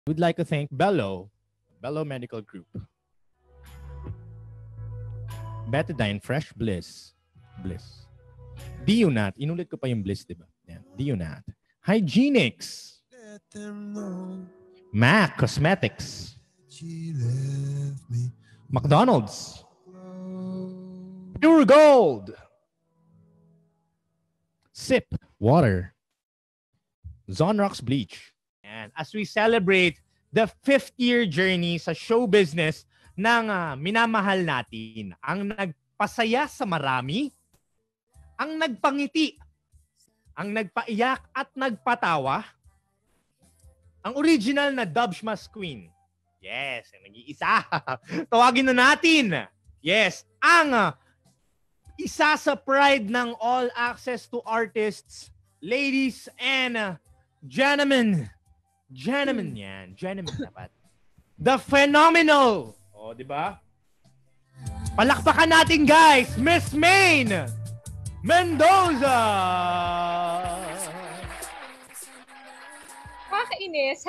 We'd like to thank Bello Medical Group. Betadine Fresh Bliss. Dionat. Inulit ko pa yung Bliss, diba? Yan. Dionat. Hygienix. MAC Cosmetics. McDonald's. Pure Gold. Sip Water. Zonrox Bleach. And as we celebrate the 5th year journey sa show business ng minamahal natin, ang nagpasaya sa marami, ang nagpangiti, ang nagpaiyak at nagpatawa, ang original na Dubsmas Queen. Yes, ang nag-iisa. Tawagin na natin. Yes, ang isa sa pride ng All Access to Artists, ladies and gentlemen. Gentlemen yan. Gentlemen dapat. The phenomenal. O, di ba? Palakpakan natin, guys. Miss Maine Mendoza. Kakainis.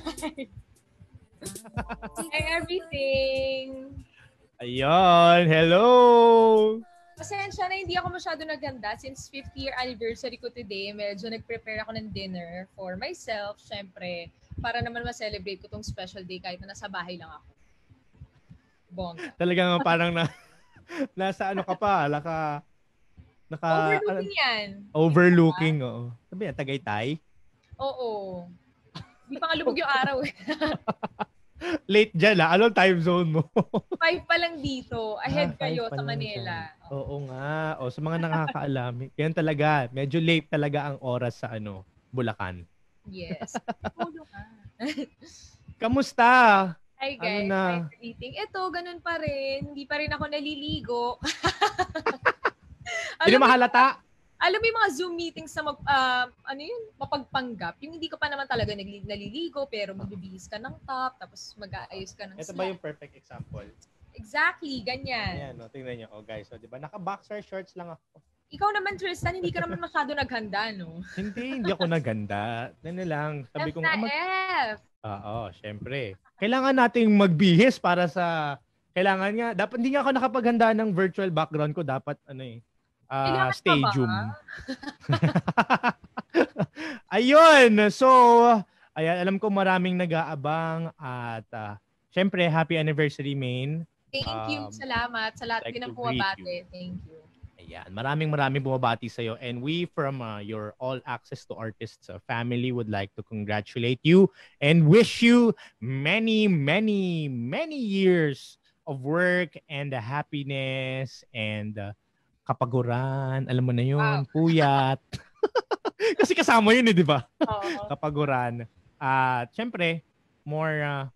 Hi, everything. Ayun. Hello. Pasensya na hindi ako masyado naganda since 5th year anniversary ko today. Medyo nag-prepare ako ng dinner for myself, syempre, para naman ma-celebrate ko tong special day kahit na nasa bahay lang ako. Bongga. Talagang parang nasa ano ka pa, overlooking yan. Overlooking, oo. Sabi yan, Tagaytay? Oo. Hindi pa nga lubog yung araw eh. Late dyan Anong time zone mo? 5 pa lang dito. Ahead kayo sa Manila. Oo nga. O, sa mga nakakaalam. Yan talaga. Medyo late talaga ang oras sa Bulacan. Yes. Pulo ka. Kamusta? Hi guys. Hi everything. Ito, ganun pa rin. Hindi pa rin ako naliligo. Hindi mahalata? Alam mo yung mga Zoom meetings na mapagpanggap, yung hindi ka pa naman talaga naliligo, pero magbibihis ka ng top, tapos mag-aayos ka ng Ito ba yung perfect example? Exactly, ganyan. Ayan, no, tingnan niyo. Guys, so, di ba? Naka-boxer shorts lang ako. Ikaw naman, Tristan, hindi ka naman masyado naghanda, no? Hindi ako naghanda. Lang. Sabi ko, F. Oo, syempre. Kailangan nating magbihis para sa... Kailangan nga. Dapat hindi nga ako nakapaghanda ng virtual background ko. Dapat, stadium. Ayun. So, ayan, alam ko maraming nag-aabang at syempre, happy anniversary, Maine. Thank you. Salamat sa lahat din ng bumabati. Thank you. Ayan, maraming bumabati sa'yo. And we from your All Access to Artists family would like to congratulate you and wish you many, many, many years of work and happiness and kapaguran, alam mo na yun, puyat. Kasi kasama yun di ba? Kapaguran. Syempre, more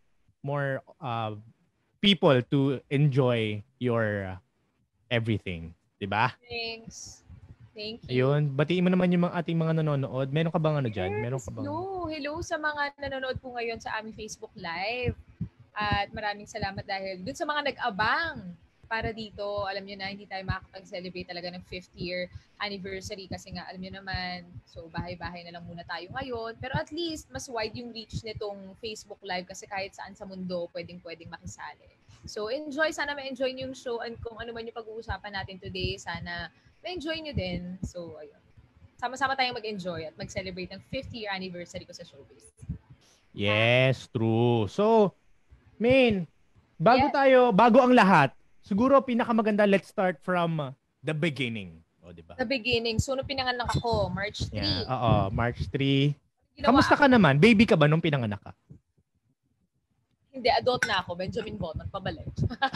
people to enjoy your everything. Di ba? Thanks. Thank you. Ayun, batiin mo naman yung ating mga nanonood. Meron ka bang dyan? Meron ka bang... Hello sa mga nanonood po ngayon sa aming Facebook Live. At maraming salamat dahil dun sa mga nag-abang para dito, alam nyo na, hindi tayo makakapag-celebrate talaga ng 5th year anniversary kasi nga, alam nyo naman, so bahay-bahay na lang muna tayo ngayon. Pero at least, mas wide yung reach nitong Facebook Live kasi kahit saan sa mundo, pwedeng makisali. So enjoy, sana ma-enjoy nyo yung show and kung ano man yung pag-uusapan natin today, sana ma-enjoy nyo din. So, ayun. Sama-sama tayong mag-enjoy at mag-celebrate ng 5th year anniversary ko sa showbiz. Yes, true. So, Maine, bago ang lahat, siguro pinakamaganda, let's start from the beginning. O, diba? The beginning. So, nung pinanganak ako, March 3. Yeah, oo, March 3. Kamusta ka naman? Baby ka ba nung pinanganak ka? Hindi, adult na ako. Benjamin Button, pabalik.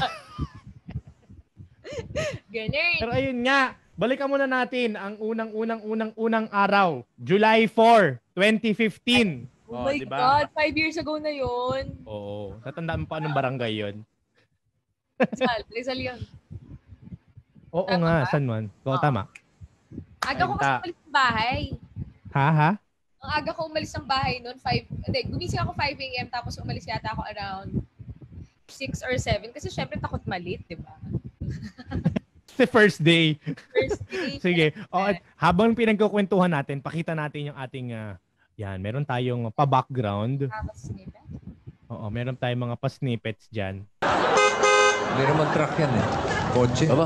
Ganun. Pero ayun nga, balikan muna natin ang unang araw. July 4, 2015. Oh my diba? God, 5 years ago na yun. Oo. Natandaan mo pa anong barangay yun? Rizal yun. Oo tama nga, San Juan. Oo, tama. Aga ko kasi umalis ng bahay. Ha? Ang aga ko umalis ng bahay noon, gumising ako 5 a.m. tapos umalis yata ako around 6 or 7 kasi syempre takot malit, di ba? It's first day. First day. Sige. At habang pinagkukwentuhan natin, pakita natin yung ating, yan, meron tayong pa-background. Oo, meron tayong mga pa-snippets dyan. Hindi naman truck yan eh. Kotse. Aba.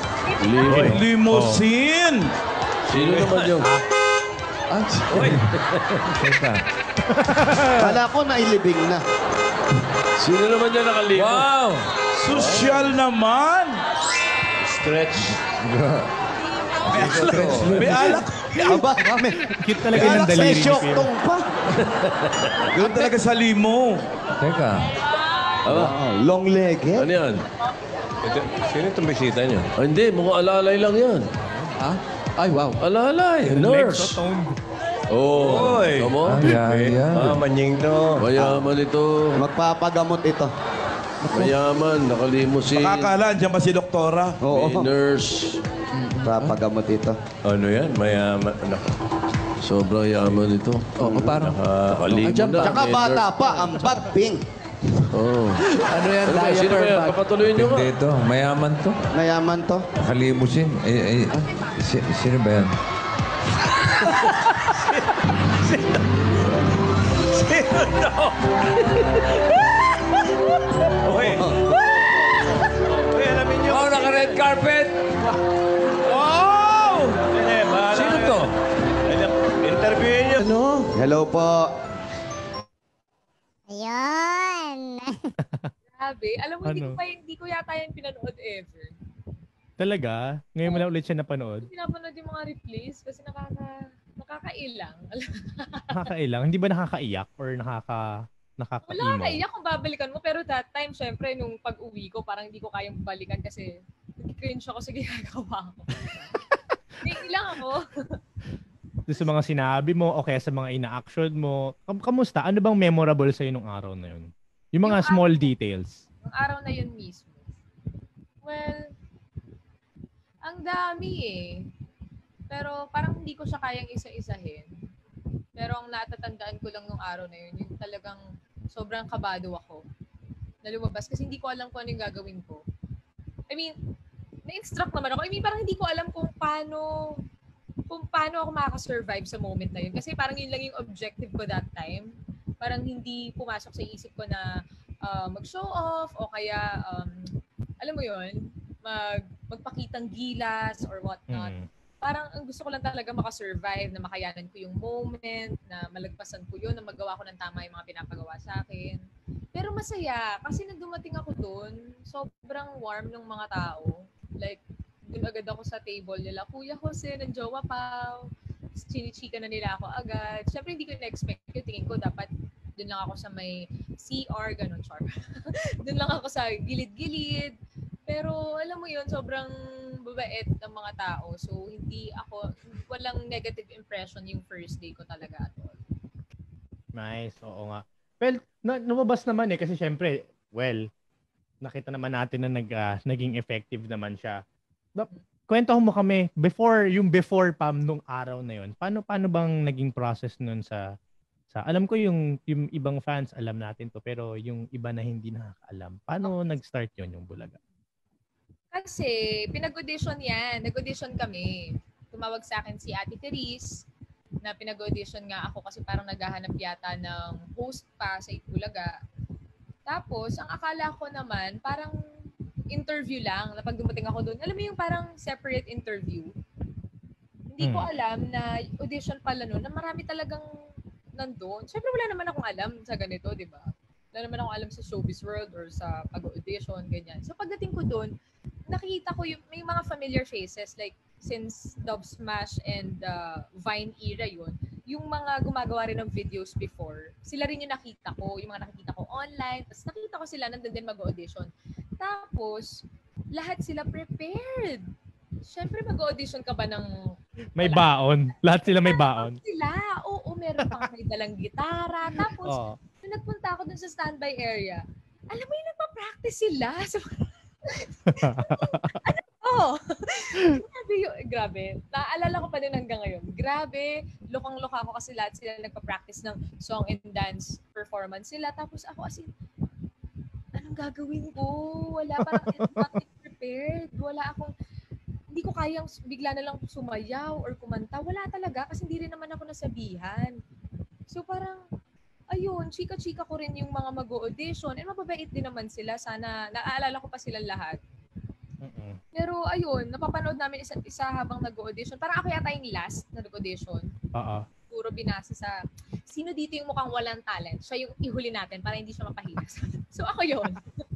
Limousine! Sino naman yung... Oy! Teka. Kala ko nailibing na. Sino naman yung nakalimo? Wow! Social naman! Stretch. May alak. Aba, Cute talaga ng daliri ni Kuya. Syoktong pa. Doon talaga sa limo. Teka. Aba. Long-legged. Ano yan? Sino itong bisita niyo? Ah, hindi, mga alalay lang yan. Ha? Ay, wow. Alalay, Legs nurse. toned. Oh, Oy. Tama? Ayan. Manying to. Mayaman ito. Magpapagamot ito. Mayaman, nakalimusin. Makakala, andyan pa si doktora. Oo. May nurse. Papagamot ito. Ano yan? Mayaman. Sobrang yaman ito. Oo, parang... Nakalimo Andyan na. Tsaka may bata nurse. pa, ang bad pink. Oh. Ano yan? Ano ba, sino ba Diaper yan? bag. Papatuloy nyo nga. Hindi ito. Mayaman to. Mayaman to. Nakalimusin. Sino ba yan? Uy! Uy, alamin niyo. Oh, naka-red carpet! Wow! Sino to? Interviewin niyo. Ano? Hello po. Ayun. Grabe. Alam mo, Ano? hindi ko yata yan pinanood ever. Talaga? Ngayon mo lang ulit siya napanood? Pinapanood yung mga replays kasi nakakailang. Nakakailang? Hindi ba nakakaiyak or Wala nakaka-emo? kaiyak kung babalikan mo. Pero that time, syempre, nung pag-uwi ko, parang hindi ko kayang balikan kasi nag-cringe ako sa ginagawa ko. Ilang ako. Doon sa mga sinabi mo o kaya sa mga ina-action mo, kamusta? Ano bang memorable sa'yo nung araw na yun? Yung mga small details. Yung araw na yun mismo. Well, ang dami eh. Pero parang hindi ko siya kayang isa-isahin. Pero ang natatandaan ko lang nung araw na yun, yung talagang sobrang kabado ako na lumabas kasi hindi ko alam kung ano yung gagawin ko. I mean, na-instruct naman ako. I mean, parang hindi ko alam kung paano ako makaka-survive sa moment na yun. Kasi parang yun lang yung objective ko that time. Parang hindi pumasok sa isip ko na mag-show off o kaya, alam mo yun, magpakitang gilas or whatnot. Parang ang gusto ko lang talaga makasurvive, na makayanan ko yung moment, na malagpasan ko yun, na magawa ko ng tama yung mga pinapagawa sa akin. Pero masaya, kasi nang dumating ako dun, sobrang warm ng mga tao. Like, dun agad ako sa table nila, Kuya Jose, ng Jowa Pao. Chinichika na nila ako agad. Siyempre, hindi ko na-expect yung tingin ko. Dapat dun lang ako sa may CR, ganun, char. Dun lang ako sa gilid-gilid. Pero, alam mo yun, sobrang babait ng mga tao. So, walang negative impression yung first day ko talaga at all. Nice, oo nga. Well, lumabas naman kasi syempre, nakita naman natin na naging effective naman siya. Kwento mo kami, before Pam nung araw na yun, paano bang naging process nun sa alam ko yung ibang fans alam natin to, pero yung iba na hindi nakakaalam. Paano nag-start yun yung Bulaga? Kasi, pinag-audition yan. Nag-audition kami. Tumawag sa akin si Ate Therese na pinag-audition nga ako kasi parang naghahanap yata ng host pa sa Itbulaga. Tapos, ang akala ko naman, parang interview lang na pag dumating ako doon. Alam mo yung parang separate interview. Hindi ko alam na audition pala noon, na marami talagang nandun. Siyempre, wala naman akong alam sa ganito, di ba? Wala naman akong alam sa showbiz world or sa pag-audition, ganyan. So, pagdating ko doon, nakita ko may mga familiar faces, like since Dub Smash and Vine era yun, yung mga gumagawa rin ng videos before, sila rin yung nakita ko, yung mga nakikita ko online, tapos nakita ko sila nandun din mag-audition. Tapos, lahat sila prepared. Siyempre, mag-audition ka ba ng... May baon. Lahat sila may baon. Oo, meron pang may dalang gitara. Tapos, nung nagpunta ako dun sa standby area, alam mo yung nagpa-practice sila. Grabe. Naalala ko pa din hanggang ngayon. Grabe. Lukang-luka ako kasi lahat sila nagpa-practice ng song and dance performance sila. Tapos ako as in, anong gagawin ko? Wala, parang not prepared. Hindi ko kayang bigla na lang sumayaw or kumanta. Wala talaga kasi hindi rin naman ako nasabihan. So parang, ayun, chika-chika ko rin yung mga mag-audition. And mababait din naman sila. Sana, naaalala ko pa silang lahat. Pero ayun, napapanood namin isa't isa habang nag-audition. Parang ako yata yung last na nag-audition. Oo. Puro binasa sa, sino dito yung mukhang walang talent? Siya yung ihuli natin para hindi siya mapahiya. So ako yun.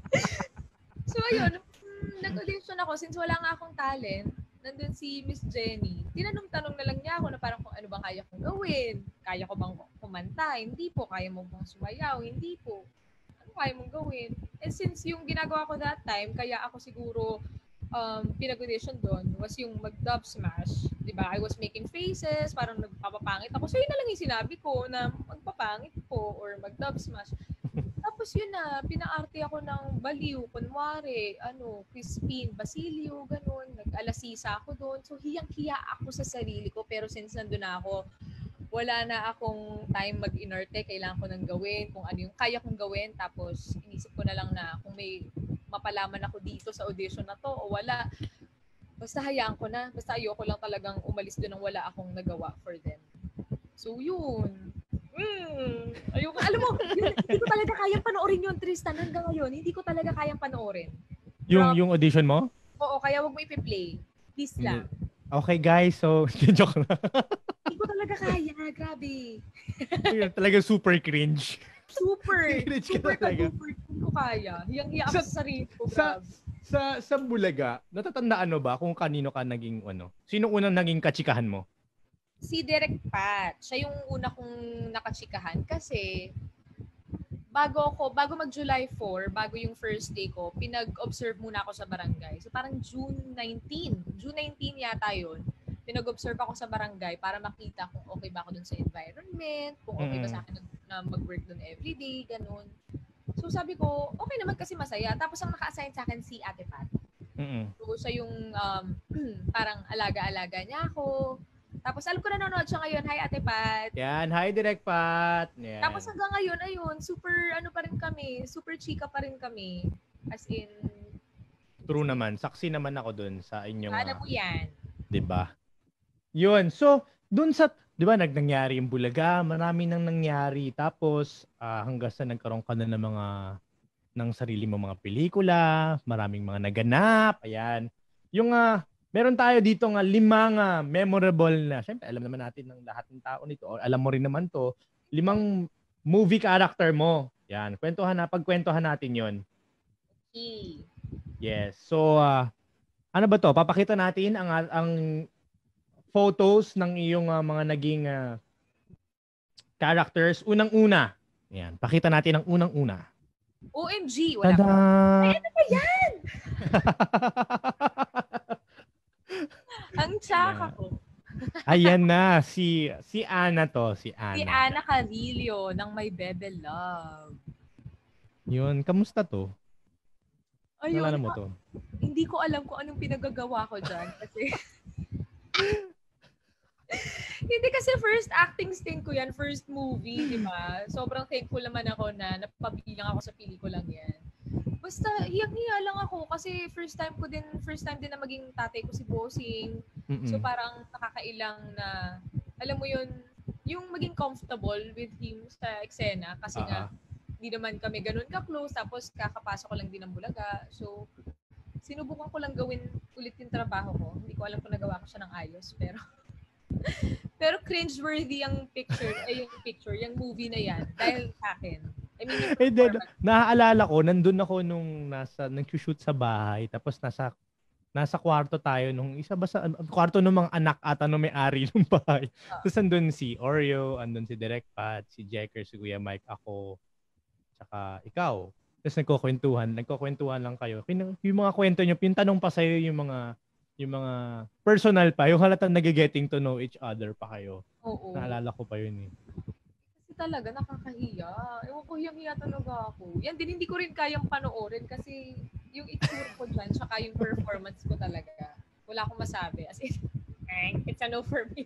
So ayun, nag-audition ako. Since wala nga akong talent, nandun si Miss Jenny. Tinanong-tanong na lang niya ako na parang kung ano bang kaya kong gawin. Kaya ko bang kumanta? Hindi po. Kaya mo bang sumayaw? Hindi po. Ano kaya mong gawin? And since yung ginagawa ko that time, kaya ako siguro pinag-audition doon was yung mag-dub smash. Diba? I was making faces, parang nagpapapangit ako. So yun na lang yung sinabi ko na magpapangit po or mag-dub smash. Tapos yun na, pinaarte ako ng baliw, kunwari, Crispin, Basilio, ganun. Nag-alasisa ako doon. So hiyang-hiya ako sa sarili ko. Pero since nandun na ako, wala na akong time mag-inerte. Kailangan ko nang gawin kung ano yung kaya kong gawin. Tapos inisip ko na lang na kung may mapalaman ako dito sa audition na to o wala. Basta hayaan ko na. Basta ayoko lang talagang umalis doon nang wala akong nagawa for them. So yun. Ayoko. Alam mo, hindi ko talaga kayang panoorin yun, Tristan. Hanggang ngayon, hindi ko talaga kayang panoorin. Yung audition mo? Oo, kaya wag mo ipi-play. Please lang. Okay guys, so joke lang. Hindi ko talaga kaya. Grabe. Talaga super cringe. Super. Cringe ka Super talaga. ka-duper. Hindi ko kaya. Hiyang-hiya ako sa sarili ko. Sa- Grabe. Sa Bulaga, natatandaan mo ba kung kanino ka naging Sino unang naging kachikahan mo? Si Derek Pat. Siya yung una kong nakachikahan kasi bago mag July 4, bago yung first day ko, pinag-observe muna ako sa barangay. So parang June 19 yata yun. Pinag-observe ako sa barangay para makita kung okay ba ako dun sa environment, kung okay ba sa akin na mag-work dun everyday, ganun. So sabi ko, okay naman kasi masaya. Tapos ang naka-assign sa akin si Ate Pat. So siya yung parang alaga-alaga niya ako. Tapos alam ko nanonood siya ngayon. Hi Ate Pat. Yan, hi Direct Pat. Yan. Tapos hanggang ngayon, ayun, super pa rin kami. Super chika pa rin kami. As in, True naman. Saksi naman ako dun sa inyong... alam mo yan. 'Di ba? 'Yun. So, dun sa 'di ba nangyari yung Bulaga, marami nang nangyari. Tapos hanggang sa nagkaroon ka na ng sarili mo mga pelikula, maraming mga naganap, ayan. Yung meron tayo dito nga 5 memorable na. Syempre, alam naman natin ng lahat ng tao nito, or alam mo rin naman 'to, 5 movie character mo. Yan, pagkwentuhan natin 'yon. Okay. Yes. So, ano ba to? Papakita natin ang photos ng iyong mga naging characters. Unang-una. Yan. Pakita natin ang unang-una. OMG, wala Tada! pa. Ay, ano ba yan? Ang tsaka ko. Ayan na. Si Ana to. Si Ana. Si Ana Carillo ng My Bebe Love. Yun. Kamusta to? Ayun, Nalala mo to? hindi ko alam kung anong pinagagawa ko dyan. Kasi hindi kasi first acting stint ko yan, first movie, di ba? Sobrang thankful naman ako na napabilang ako sa pelikulang yan. Basta hiyang-hiya lang ako kasi first time din na maging tatay ko si Bossing. So parang nakakailang na, alam mo yun, yung maging comfortable with him sa eksena kasi nga hindi naman kami ganun ka-close, tapos kakapasok ko lang din ng Bulaga. So sinubukan ko lang gawin ulit yung trabaho ko. Hindi ko alam kung nagawa ko siya ng ayos, pero cringe-worthy yung yung movie na yan dahil sa akin. I mean, yung then, naaalala ko, nandun ako nung nag-shoot sa bahay, tapos nasa kwarto tayo nung isa ba sa kwarto ng mga anak ata no may-ari ng bahay. Tapos andun si Oreo, andun si Direct Pat, si Jekker, si Kuya Mike, ako, tsaka ikaw. Tapos nagkukwentuhan lang kayo. Yung mga kwento nyo, yung tanong pa sa'yo yung mga personal pa, yung halatang nag-getting to know each other pa kayo. Oo. Naalala ko pa yun eh. Kasi talaga nakakahiya. Ewan ko, hiyang-hiya talaga ako. Yan din, hindi ko rin kayang panoorin kasi yung itsura ko dyan, tsaka yung performance ko talaga. Wala akong masabi. As in, it's a no for me.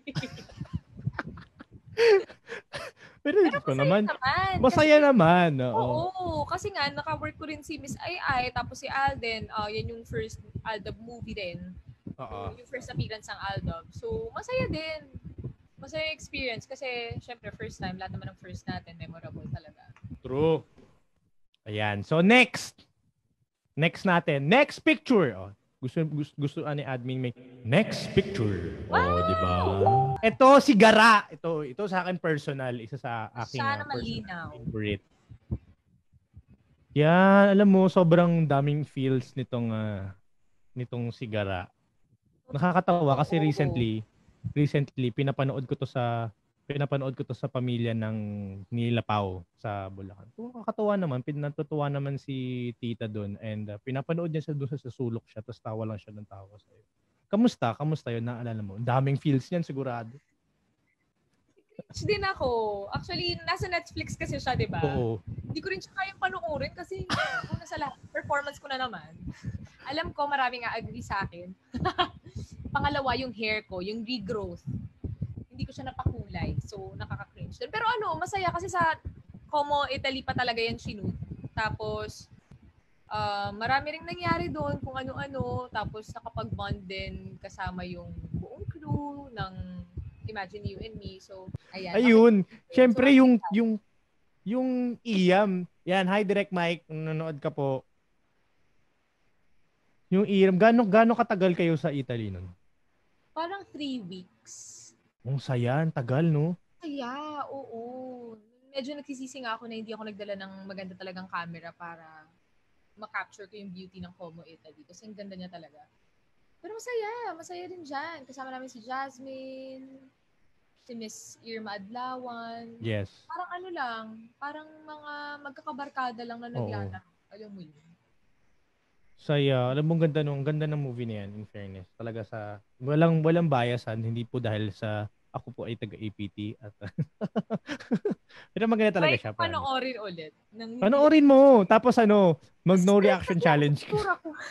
Pero ko naman. Masaya kasi, naman. Oo. Kasi nga, naka-work ko rin si Miss Ai, tapos si Alden. Yan yung first Aldab movie din. Oo. Yung first appearance ng Aldab. So, masaya din. Masaya yung experience kasi syempre first time, lahat naman ng first natin, memorable talaga. True. Ayan. So next natin. Next picture. Oh, gusto ni admin may next picture. Oh, di ba? Ito si Gara. Ito sa akin personal, isa sa aking Sana personal malinaw. favorite. Yan, alam mo sobrang daming feels nitong si Gara. Nakakatawa kasi recently pinapanood ko to sa pamilya ng Nilapaw sa Bulacan. Nakakatawa naman, natutuwa naman si tita doon and pinapanood niya sa doon sa sulok siya tapos tawa lang siya ng tawa sa iyo. Kamusta yun? Naalala mo? Daming feels niyan sigurado. Din ako. Actually, nasa Netflix kasi siya, di ba? Oo. Hindi ko rin siya kayang panoorin kasi una sa lahat, performance ko na naman. Alam ko maraming agree sa akin. Pangalawa, yung hair ko, yung regrowth. Hindi ko siya napakulay. So, nakaka-cringe din. Pero masaya kasi sa Como, Italy pa talaga yan shoot. Tapos, marami ring nangyari doon kung ano-ano. Tapos, nakapag-bond din kasama yung buong crew ng Imagine You and Me. So, ayan. Ayun. Siyempre So, yung Iyam. Yan, hi Direct Mike, nanonood ka po. Yung Iyam, gaano katagal kayo sa Italy nun? parang 3 weeks. Ang saya, ang tagal, no? Kaya, oo. Medyo nagsisisi nga ako na hindi ako nagdala ng maganda talagang camera para ma-capture ko yung beauty ng Como, Italy. Kasi ang ganda niya talaga. Pero masaya din dyan. Kasama namin si Jasmine, si Miss Irma Adlawan. Yes. Parang parang mga magkakabarkada lang na naglalaro. Alam mo yun. Saya. Alam mo, ganda ng movie na yan, in fairness. Talaga sa, walang biasan, hindi po dahil sa, ako po ay taga-APT. At pero maganda talaga siya. Panoorin ulit. Panoorin mo. Tapos mag-no reaction challenge ka.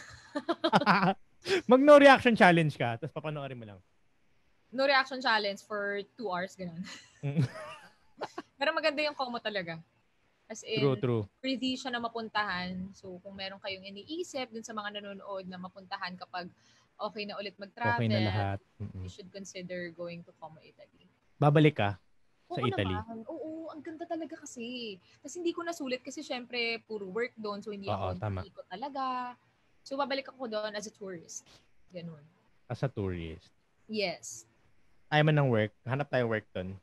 Mag-no reaction challenge ka. Tapos papanoorin mo lang. No reaction challenge for 2 hours, ganun. Pero maganda yung Como talaga. As in, True. worthy siya na mapuntahan. So, kung meron kayong iniisip dun sa mga nanonood na mapuntahan kapag okay na ulit mag-travel, Okay na lahat. you should consider going to Como, Italy. Babalik ka sa Oo Italy? Naman. Oo, ang ganda talaga kasi. Kasi hindi ko nasulit kasi syempre puro work doon. So, hindi ako ikot talaga. So, babalik ako doon as a tourist. Ganun. As a tourist? Yes. Ayaw man ng work? Hanap tayo work doon.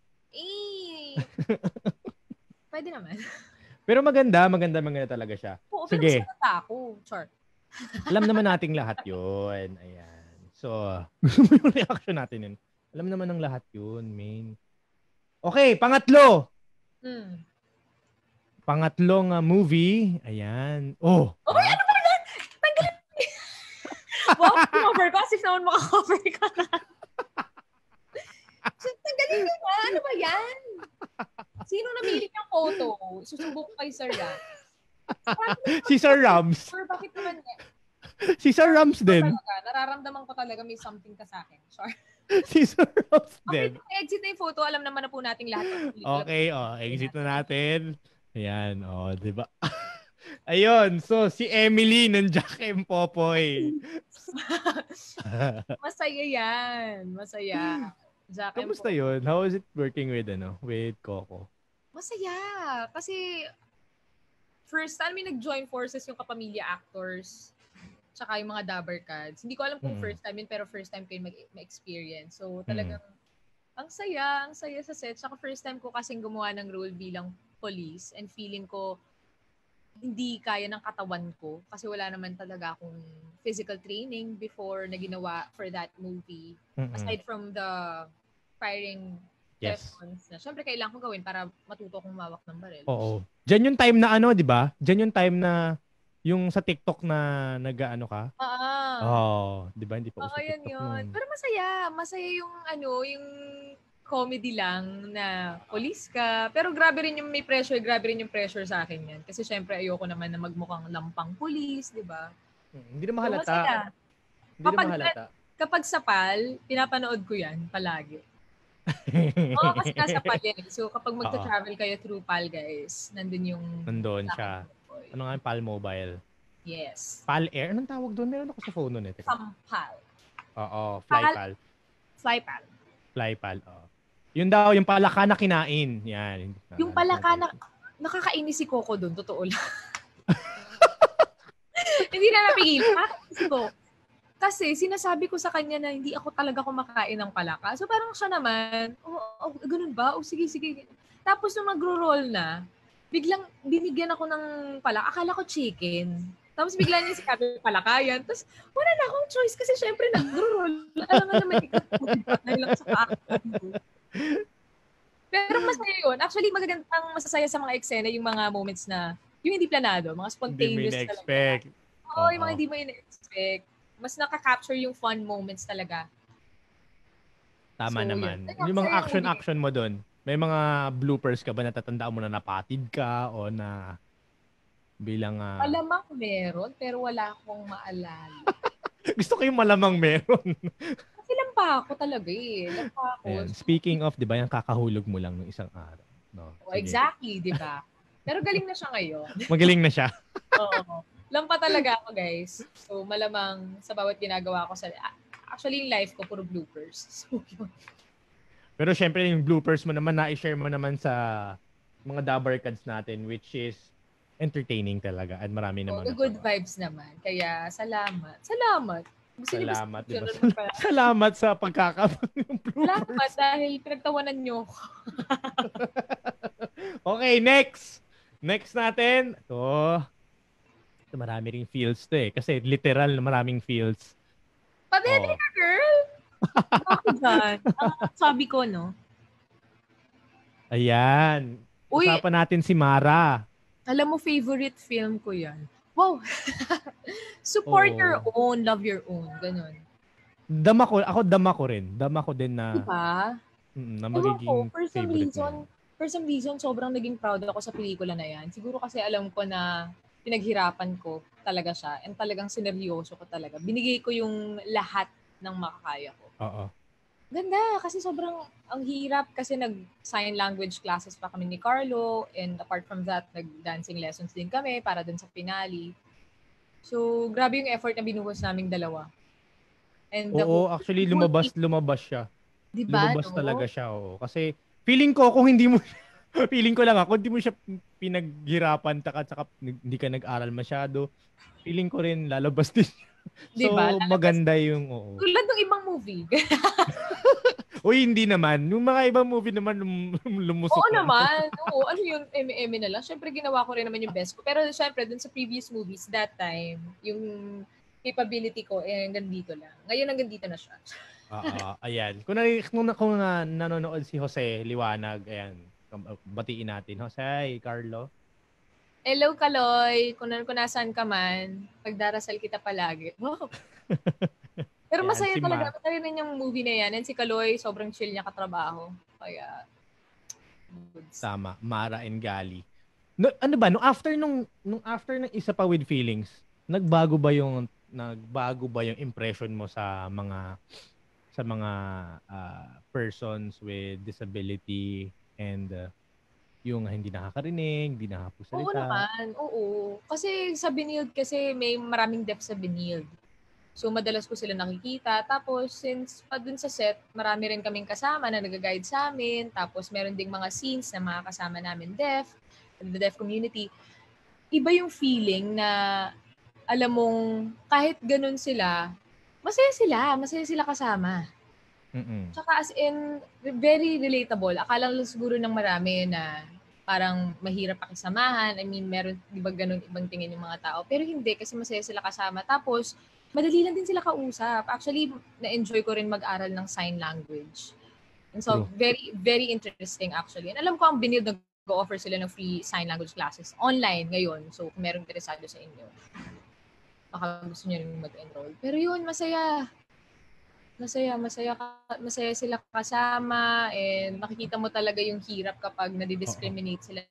Pwede naman. Pero maganda talaga siya. Oo, sige. Pero masarata ako. Chart. Alam naman nating lahat yun. Ayan. So, gusto mo yung reaction natin yun? Alam naman ng lahat yun, main. Okay, pangatlo. Pangatlong movie. Ayan. Oh! Okay, ano ba yan? Tanggalin. Wow, cover ko. As if naman makakover ka na. Tanggalin mo na. Ano ba yan? Sino namili ng photo? Susubok kay Sir Rams. Si Sir Rams. Or bakit naman Si Sir Rams din. Nararamdaman ko talaga may something ka sa akin. Sure. Si Sir Rams din. Okay, exit na yung photo. Alam naman na po nating lahat. Okay, exit na natin. Ayan, di ba? Ayun, so si Emily ng Jack and Popoy. Masaya yan. Masaya. Kamusta yun? How is it working with Coco? Masaya. Kasi first time nag-join forces yung kapamilya actors tsaka yung mga Dabber Cats. Hindi ko alam kung first time yun, pero first time ko yung ma-experience. So talagang ang saya sa set. Tsaka first time ko kasing gumawa ng role bilang police and feeling ko hindi kaya ng katawan ko kasi wala naman talaga akong physical training before na ginawa for that movie. Aside from the firing weapons na syempre kailangan ko gawin para matuto akong mawak ng baril. Oo. Diyan yung time na di ba? Diyan yung time na yung sa TikTok na nag-ano ka? Di ba? Hindi pa uso yun TikTok yun. Pero masaya yung yung comedy lang na police ka. Pero grabe rin yung may pressure sa akin yan. Kasi syempre ayoko naman na magmukhang lampang police, di ba? Hindi na mahalata. Kapag sapal, pinapanood ko yan palagi. Oo, kasi nasa PAL yan. So kapag magta-travel kayo through PAL, guys, nandun siya. Ano nga yung PAL Mobile? Yes. PAL Air? Anong tawag doon? Meron ako sa phone nun eh. Sampal. Oo, FlyPal. FlyPal. FlyPal, oo. Yun daw, yung palaka na kinain. Yan. Yung palaka na, nakakainis si Coco doon, totoo lang. Hindi na napigil. Nakakainis ko. Kasi sinasabi ko sa kanya na hindi ako talaga kumakain ng palaka. So parang siya naman, ganun ba? Sige. Tapos nung nagro-roll na, biglang binigyan ako ng palaka. Akala ko chicken. Tapos bigla niya sinabi palaka yan. Tapos wala na akong choice kasi syempre nagro-roll. Alam nga naman, dahil lang sa kaakit ko. Pero masaya yun. Actually, magagandang masasaya sa mga eksena yung mga moments na yung hindi planado, mga spontaneous hindi mo talaga. ina-expect. Oo, yung mga hindi mo ina-expect. Mas nakaka-capture yung fun moments talaga. Tama So, naman. yun. Yung mga action mo doon, may mga bloopers ka ba na tatandaan mo na napatid ka o na bilang... Malamang meron, pero wala akong maalala. Gusto ko yung malamang meron. Kasi lampa ako talaga eh. Lampa ako. Ayan. Speaking of, di ba, yung kakahulog mo lang ng isang araw. No? Oh, exactly, di ba? Pero galing na siya ngayon. Magaling na siya. Oo. Lampa talaga ako, guys. So, malamang sa bawat ginagawa ko sa... Actually, yung life ko, puro bloopers. So, yun. Pero syempre, yung bloopers mo naman, na-share mo naman sa mga Dabarkads natin, which is entertaining talaga. At marami naman. Good vibes naman. Kaya, salamat. Salamat. Diba? Salamat sa pagkakabang ng bloopers. Salamat dahil pinagtawanan nyo ako. Okay, next. Next natin. Ito marami ring fields to eh. Kasi literal na maraming fields. Pabebe ka, girl! Bakit dyan? Ang sabi ko, no? Ayan. Uy! Usapan natin si Mara. Alam mo, favorite film ko yan. Wow! Support your own, love your own. Ganon. Ako dama ko rin. Dama ko din na... Diba? Na magiging for some reason, sobrang naging proud ako sa pelikula na yan. Siguro kasi alam ko na pinaghirapan ko talaga siya and talagang sineryoso ko talaga. Binigay ko yung lahat ng makakaya ko. Oo. Ganda kasi sobrang ang hirap kasi nag-sign language classes pa kami ni Carlo and apart from that, nag-dancing lessons din kami para dun sa finale. So, grabe yung effort na binuhos naming dalawa. And actually lumabas siya. Diba, lumabas talaga siya. Kasi feeling ko kung hindi mo feeling ko lang ako, hindi mo siya pinaghirapan saka hindi ka nag-aral masyado. Feeling ko rin lalabas din. So, diba? maganda yung tulad ng ibang movie. Uy, hindi naman. Yung mga ibang movie naman lumusok. Oo naman. Oo, ano yun, eme na lang. Siyempre, ginawa ko rin naman yung best ko. Pero siyempre, dun sa previous movies, that time, yung capability ko, hanggang dito lang. Ngayon, hanggang dito na siya. Ayan. Kung nanonood si Jose Liwanag, ayan, batiin natin. Jose, Carlo. Hello, Kaloy. Kung nasaan ka man, pagdarasal kita palagi. Wow. Pero masaya talaga. Masaya rin yung movie na yan. And si Kaloy, sobrang chill niya katrabaho. Kaya, goods. Tama. Mara and Gali. Ano ba? Nung after ng Isa Pa With Feelings, nagbago ba yung impression mo sa mga persons with disability and yung hindi nakakarinig, hindi nakapagsalita? Oo naman, oo. Kasi sa Benild kasi may maraming deaf sa Benild. So madalas ko sila nakikita. Tapos since pa dun sa set, marami rin kaming kasama na nag-guide sa amin. Tapos meron ding mga scenes na mga kasama namin deaf, the deaf community. Iba yung feeling na alam mong kahit ganun sila, masaya sila kasama. Mm-mm. Tsaka as in, very relatable. Akala lang siguro ng marami na parang mahirap pakisamahan. I mean, meron, di ba ganun ibang tingin yung mga tao. Pero hindi, kasi masaya sila kasama. Tapos, madali lang din sila kausap. Actually, na-enjoy ko rin mag-aral ng sign language. And so, very, very interesting actually. And alam ko ang Benild nag-offer sila ng free sign language classes online ngayon. So, kung merong interesado sa inyo, baka gusto nyo rin mag-enroll. Pero yun, masaya sila kasama and makikita mo talaga yung hirap kapag nadidiscriminate sila.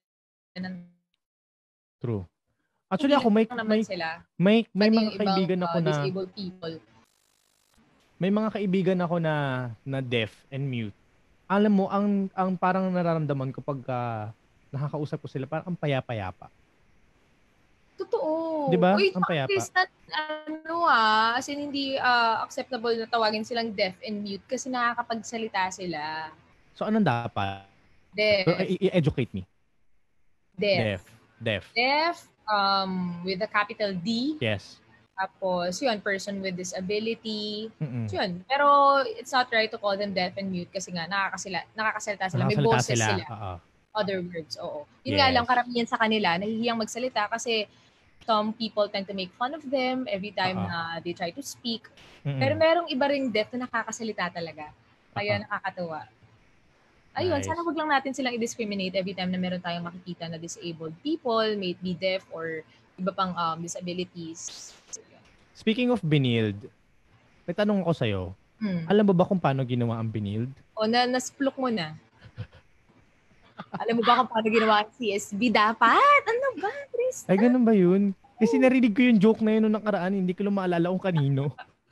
True. Actually ako may mga kaibigan ako na disabled people. May mga kaibigan ako na deaf and mute. Alam mo ang parang nararamdaman ko pag nakakausap ko sila parang ang payapa-yapa. Totoo. Diba? Uy, ang payapa. Is that, as in hindi acceptable na tawagin silang deaf and mute kasi nakakapagsalita sila. So, anong dapat? Def. I-educate me. Def. Def. With a capital D. Yes. Tapos, yun, person with disability. Mm-mm. So, yun. Pero, it's not right to call them deaf and mute kasi nga, nakakasalita sila. May boses sila. Other words, oo. Yun nga lang, karamihan sa kanila, nahihiyang magsalita kasi some people tend to make fun of them every time na they try to speak. Mm-mm. Pero merong iba ring deaf na nakakasalita talaga. Kaya nakakatuwa. Ayun, Nice. sana wag lang natin silang i-discriminate every time na meron tayong makikita na disabled people, may it be deaf or iba pang disabilities. So, yun. Speaking of binild, may tanong ako sa'yo. Alam mo ba kung paano ginawa ang binild? O, nasplok mo na. Alam mo ba kung paano ginawa ang CSB dapat? Ano ba, Chris? Ay, ganun ba yun? Kasi narinig ko yung joke na yun nung nakaraan, hindi ko lang maalala kung kanino.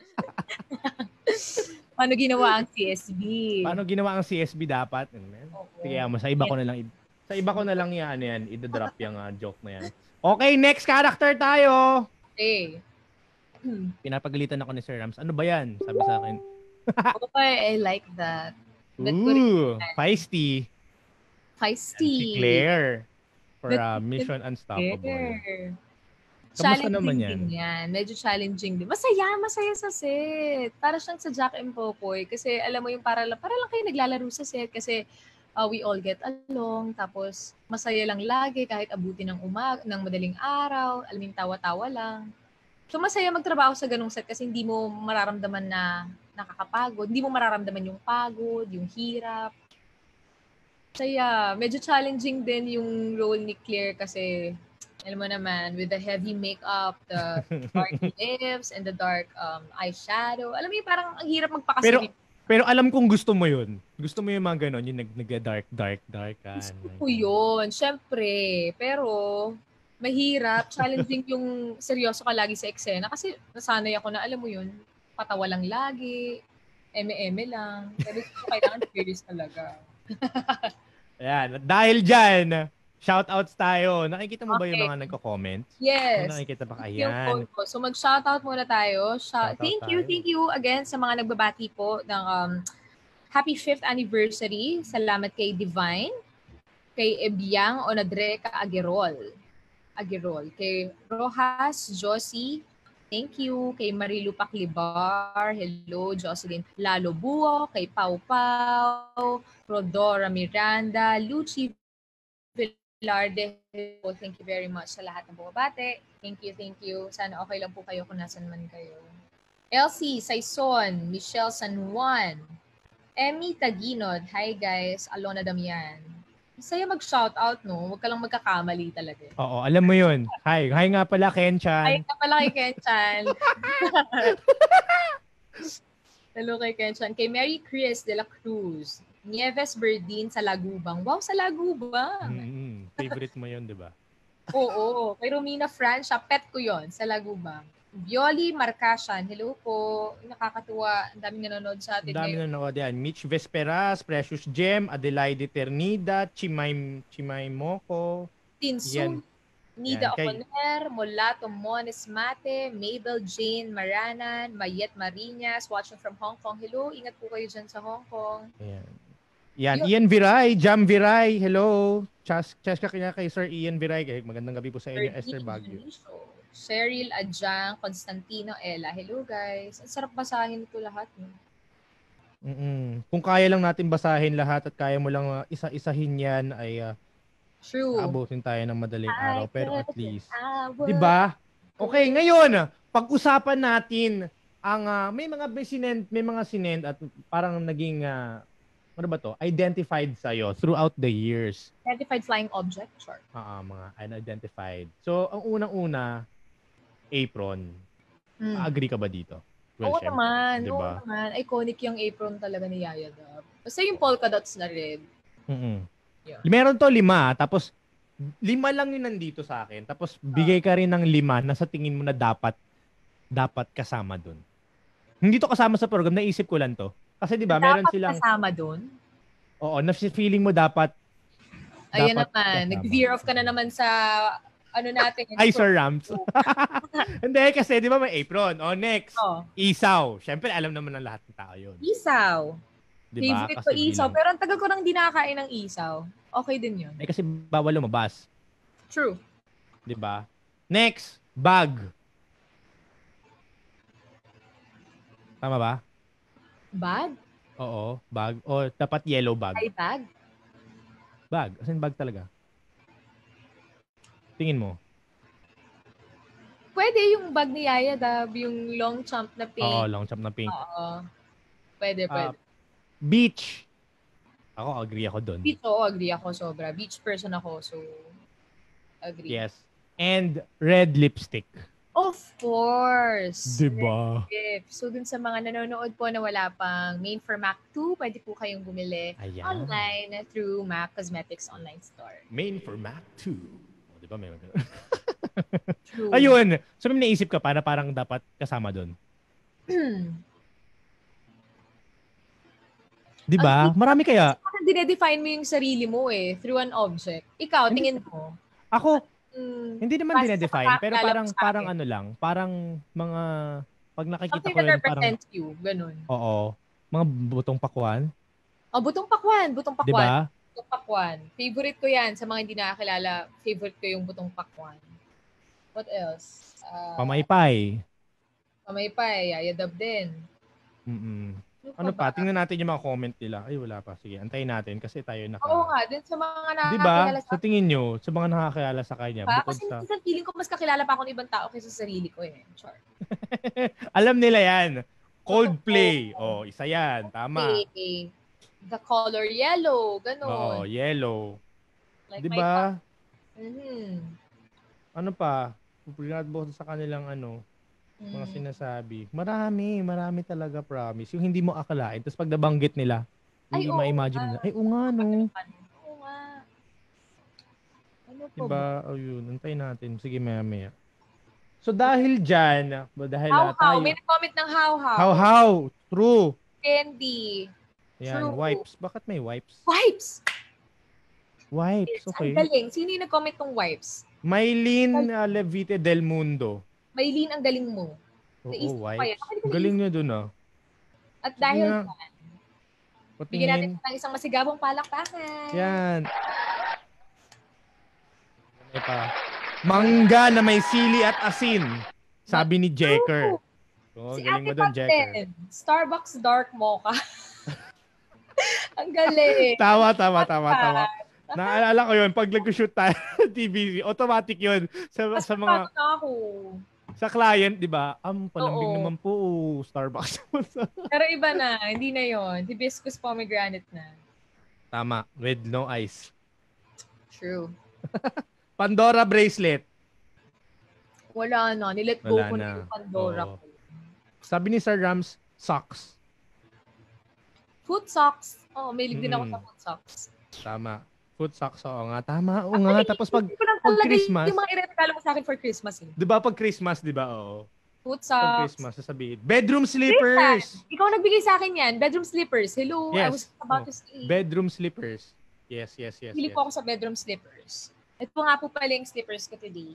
Paano ginawa ang CSB? Paano ginawa ang CSB dapat? Sige, mo sa iba ko na lang yan, i-drop yung joke na yan. Okay, next character tayo. Okay. Pinapagalitan ako ni Sir Rams. Ano ba yan? Sabi sa akin. Okay, I like that. Ooh, feisty. Feisty. Si Claire for Mission Unstoppable. Kamusta naman yan? Din yan? Medyo challenging din. Masaya sa set. Para siyang sa Jack and Popoy. Kasi alam mo yung para lang kayo naglalaro sa set. Kasi we all get along. Tapos masaya lang lagi kahit abutin ng madaling araw. Alam mo yung tawa-tawa lang. So masaya magtrabaho sa ganung set kasi hindi mo mararamdaman na nakakapagod. Hindi mo mararamdaman yung pagod, yung hirap. Masaya. Medyo challenging din yung role ni Claire kasi alam mo naman, with the heavy makeup, the dark lips, and the dark eyeshadow. Alam mo yung parang ang hirap magpakasabit. Pero alam kong gusto mo yun. Gusto mo yung mga ganon, yung nag-dark. Gusto ko yun, syempre. Pero, mahirap, challenging yung seryoso ka lagi sa eksena. Kasi nasanay ako na, alam mo yun, patawa lang lagi, eme-eme lang. Pero kailangan serious talaga. Ayan, dahil dyan, shoutouts tayo. Nakikita mo ba yung mga nagko-comment? Yes. Nakikita ba? Ayan. So mag-shoutout muna tayo. Thank you again sa mga nagbabati po ng happy 5th anniversary. Salamat kay Divine, kay Ebyang Onadreca Aguirol, kay Rojas Josie, thank you, kay Marilu Paclibar, hello, Jocelyn Lalo Buo, kay Pau Pau, Rodora Miranda, Luchi Larde, thank you very much sa lahat ng bumabate. Thank you. Sana okay lang po kayo kung nasan man kayo. Elsie Saison, Michelle San Juan, Emmy Taginod, hi guys, Alona Damian. Masaya mag-shoutout, no? Huwag ka lang magkakamali talaga. Oo, alam mo yun. Hi nga pala, Ken-chan. Hi nga pala kay Ken-chan. Hello kay Ken-chan. Kay Mary Chris de la Cruz. Nieves Berdin sa Lagubang. Wow, sa Lagubang. Favorite mo yun, di ba? Oo. Kay Romina Francia, pet ko yon sa Lagubang. Violi Marcasan, hello po. Nakakatuwa. Ang daming nanonood sa atin. Ang daming nanonood yan. Mitch Vesperas, Precious Gem, Adelaide Ternida, Chimay Moko. Tinsun, Nida Oconer, Molato Mones Mate, Mabel Jane Maranan, Mayet Marinas, watching from Hong Kong. Hello, ingat po kayo dyan sa Hong Kong. Yan. Ian Viray, Jam Viray, hello. Cheska kaya kay Sir Ian Viray. Magandang gabi po sa inyo, Esther Baguio. Cheryl Adjang, Constantino Ella. Hello guys. Ang sarap basahin ito lahat. Kung kaya lang natin basahin lahat at kaya mo lang isa-isahin yan ay true. Abutin tayo ng madaling araw. Pero at least. Diba? Okay, ngayon, pag-usapan natin ang may mga sinend at parang naging ano ba to? Identified sa'yo throughout the years. Identified flying object? Sure. Mga unidentified. So, ang unang-una, apron. Agree ka ba dito? Well, Oo naman. Diba? Oo naman. Iconic yung apron talaga ni Yaya Dab. Basta yung polka dots na red. Yeah. Meron to 5. Tapos, 5 lang yun nandito sa akin. Tapos, bigay ka rin ng 5 na sa tingin mo na dapat kasama dun. Hindi to kasama sa program. Naisip ko lang to. Kasi di ba meron silang... Dapat kasama dun? Oo, feeling mo dapat... Ayan naman. Nag-veer off ka na naman sa... ano natin. Ay, Sir Rams. Hindi, kasi di ba may apron. Next. Isaw. Siyempre, alam naman ng lahat ng tao yun. Isaw. Diba? Favorite ko Kasi isaw. bilang- Pero ang tagal ko nang di nakakain ng isaw. Okay din yun. Eh kasi bawal lumabas. True. Diba? Next, bag. Tama ba? Bag? Oo, bag. O dapat yellow bag. Ay, bag? Bag. As in bag talaga. Tingin mo? Pwede yung bag ni Yaya Dab, yung long chump na pink. Oo, long chop na pink. Oo. Pwede, pwede. Beach. Ako, agree ako doon. Beach, oo, agree ako sobra. Beach person ako, so agree. Yes. And red lipstick. Of course. Diba? Red lip. So, dun sa mga nanonood po na wala pang Made for Mac 2, pwede po kayong bumili Ayan. online through Mac Cosmetics online store. Main for Mac 2. O, diba? May True. Ayun. So, may naisip ka para parang dapat kasama doon. Diba? Marami kaya. Parang dinedefine mo yung sarili mo through an object. Ikaw, tingin mo. Ako, mm, hindi naman Basta dinedefine. sa Pero kakilala parang, mo sa parang akin. ano lang. Parang mga, pag nakikita something ko that yun, parang, represents you. Ganun. oo. Mga butong pakwan. Oh, butong pakwan. Butong pakwan. Diba? Butong pakwan. Favorite ko yan. Sa mga hindi nakakilala, favorite ko yung butong pakwan. What else? Pamaypay. Pamaypay. Yayadab din. Mm-mm. Ano pa? Tingnan natin yung mga comment nila. Ay, wala pa. Sige, antayin natin kasi tayo naka... Oo nga, din sa mga Diba? nakakilala Sa tingin nyo, sa mga nakakilala sa kanya, bukod Kasi sa... minsan feeling ko mas kakilala pa ako ng ibang tao kaysa sa sarili ko Sure. Alam nila yan. Coldplay. Oh, isa yan. Tama. Okay. The color yellow. Oo, Ganon. yellow. Like Diba? Mm-hmm. Ano pa? Bukod sa kanilang ano, mga sinasabi. Marami talaga, promise. Yung hindi mo akalain. Tapos pag nabanggit nila, hindi oo ma-imagine nga. nila. Ay, oo nga, no. Oo nga. Ano po? Diba? Ayun, antayin natin. Sige, maya. So, dahil dyan, dahil How-how. tayo... May nag-comment ng how-how. How? True. Candy. Yan, True. wipes. Bakit may wipes? Wipes. Wipes, Ang okay. galing. Sino yung nag-comment ng wipes? Maylene Levite del Mundo. Maylene, ang galing mo. Naisip Oo, ko pa yan. wipes. Bakit Ang galing niya dun, ah. At dahil nga. dyan, bigyan natin Patingin. ng isang masigabong palakpakan. Yan. Ano pa? Mangga na may sili at asin. Sabi ni Jekker. Oh, Si galing mo Ate dun, Pat Jekker. din. Starbucks Dark Mocha. Ang galing. Tawa. Naalala ko yun, pag nag-shoot tayo sa TVC, automatic yun. Sa mga, Paano na ako? sa client, di ba? Palambing Oo. naman po, Starbucks. Pero iba na. Hindi na yon. Hibiscus pomegranate na. Tama, with no ice. True. Pandora bracelet. Wala na. Nilet go Wala ko na. na yung Pandora Oo. ko. Sabi ni Sir Rams, socks. Foot socks. Oh, may din ako Mm. sa foot socks. Tama. Foot socks, oo nga. Tama, oo nga. Tapos pag Hindi ko lang pag talaga Christmas, yung mga iregalo mo sa akin for Christmas di ba pag Christmas, di ba? Oo. Foot Pag socks. Christmas, sasabihin. Bedroom slippers. Ikaw nagbigay sa akin yan. Bedroom slippers. Hello. I Yes. was about Oh. to say. Bedroom slippers. Yes. Pili po ako sa bedroom slippers. Ito nga po pala yung slippers ko today.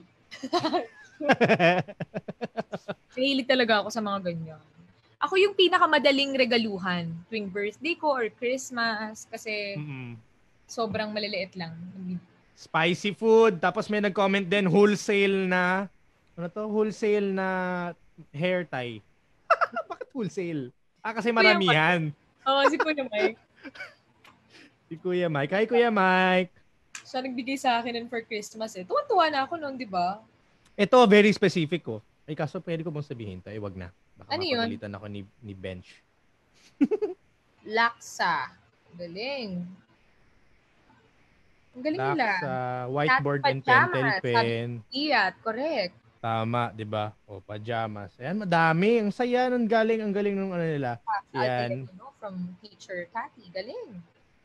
Nahilig talaga ako sa mga ganyan. Ako yung pinakamadaling regaluhan tuwing birthday ko or Christmas kasi Mm-mm. sobrang maliliit lang. Spicy food. Tapos may nag-comment din, wholesale na, wholesale na hair tie. Bakit wholesale? Kasi maramihan. Oo, si Kuya Mike. Si Kuya Mike. Hi, Kuya Mike. Siya nagbigay sa akin nun for Christmas Tuwan-tuwa na ako noon, di ba? Ito, very specific ko. Ay, kaso pwede ko bang sabihin to? Wag na. Baka Ano yun? mapagalitan ako ni Bench. Laksa. Galing. Ang galing nila. Sa whiteboard and pajamas, pentel pen. Iyat, correct. Tama, 'di ba? O pajamas. Ayan, madami. Ang saya nun galing, ang galing ng ano nila. Yan. From teacher Cathy. Galing.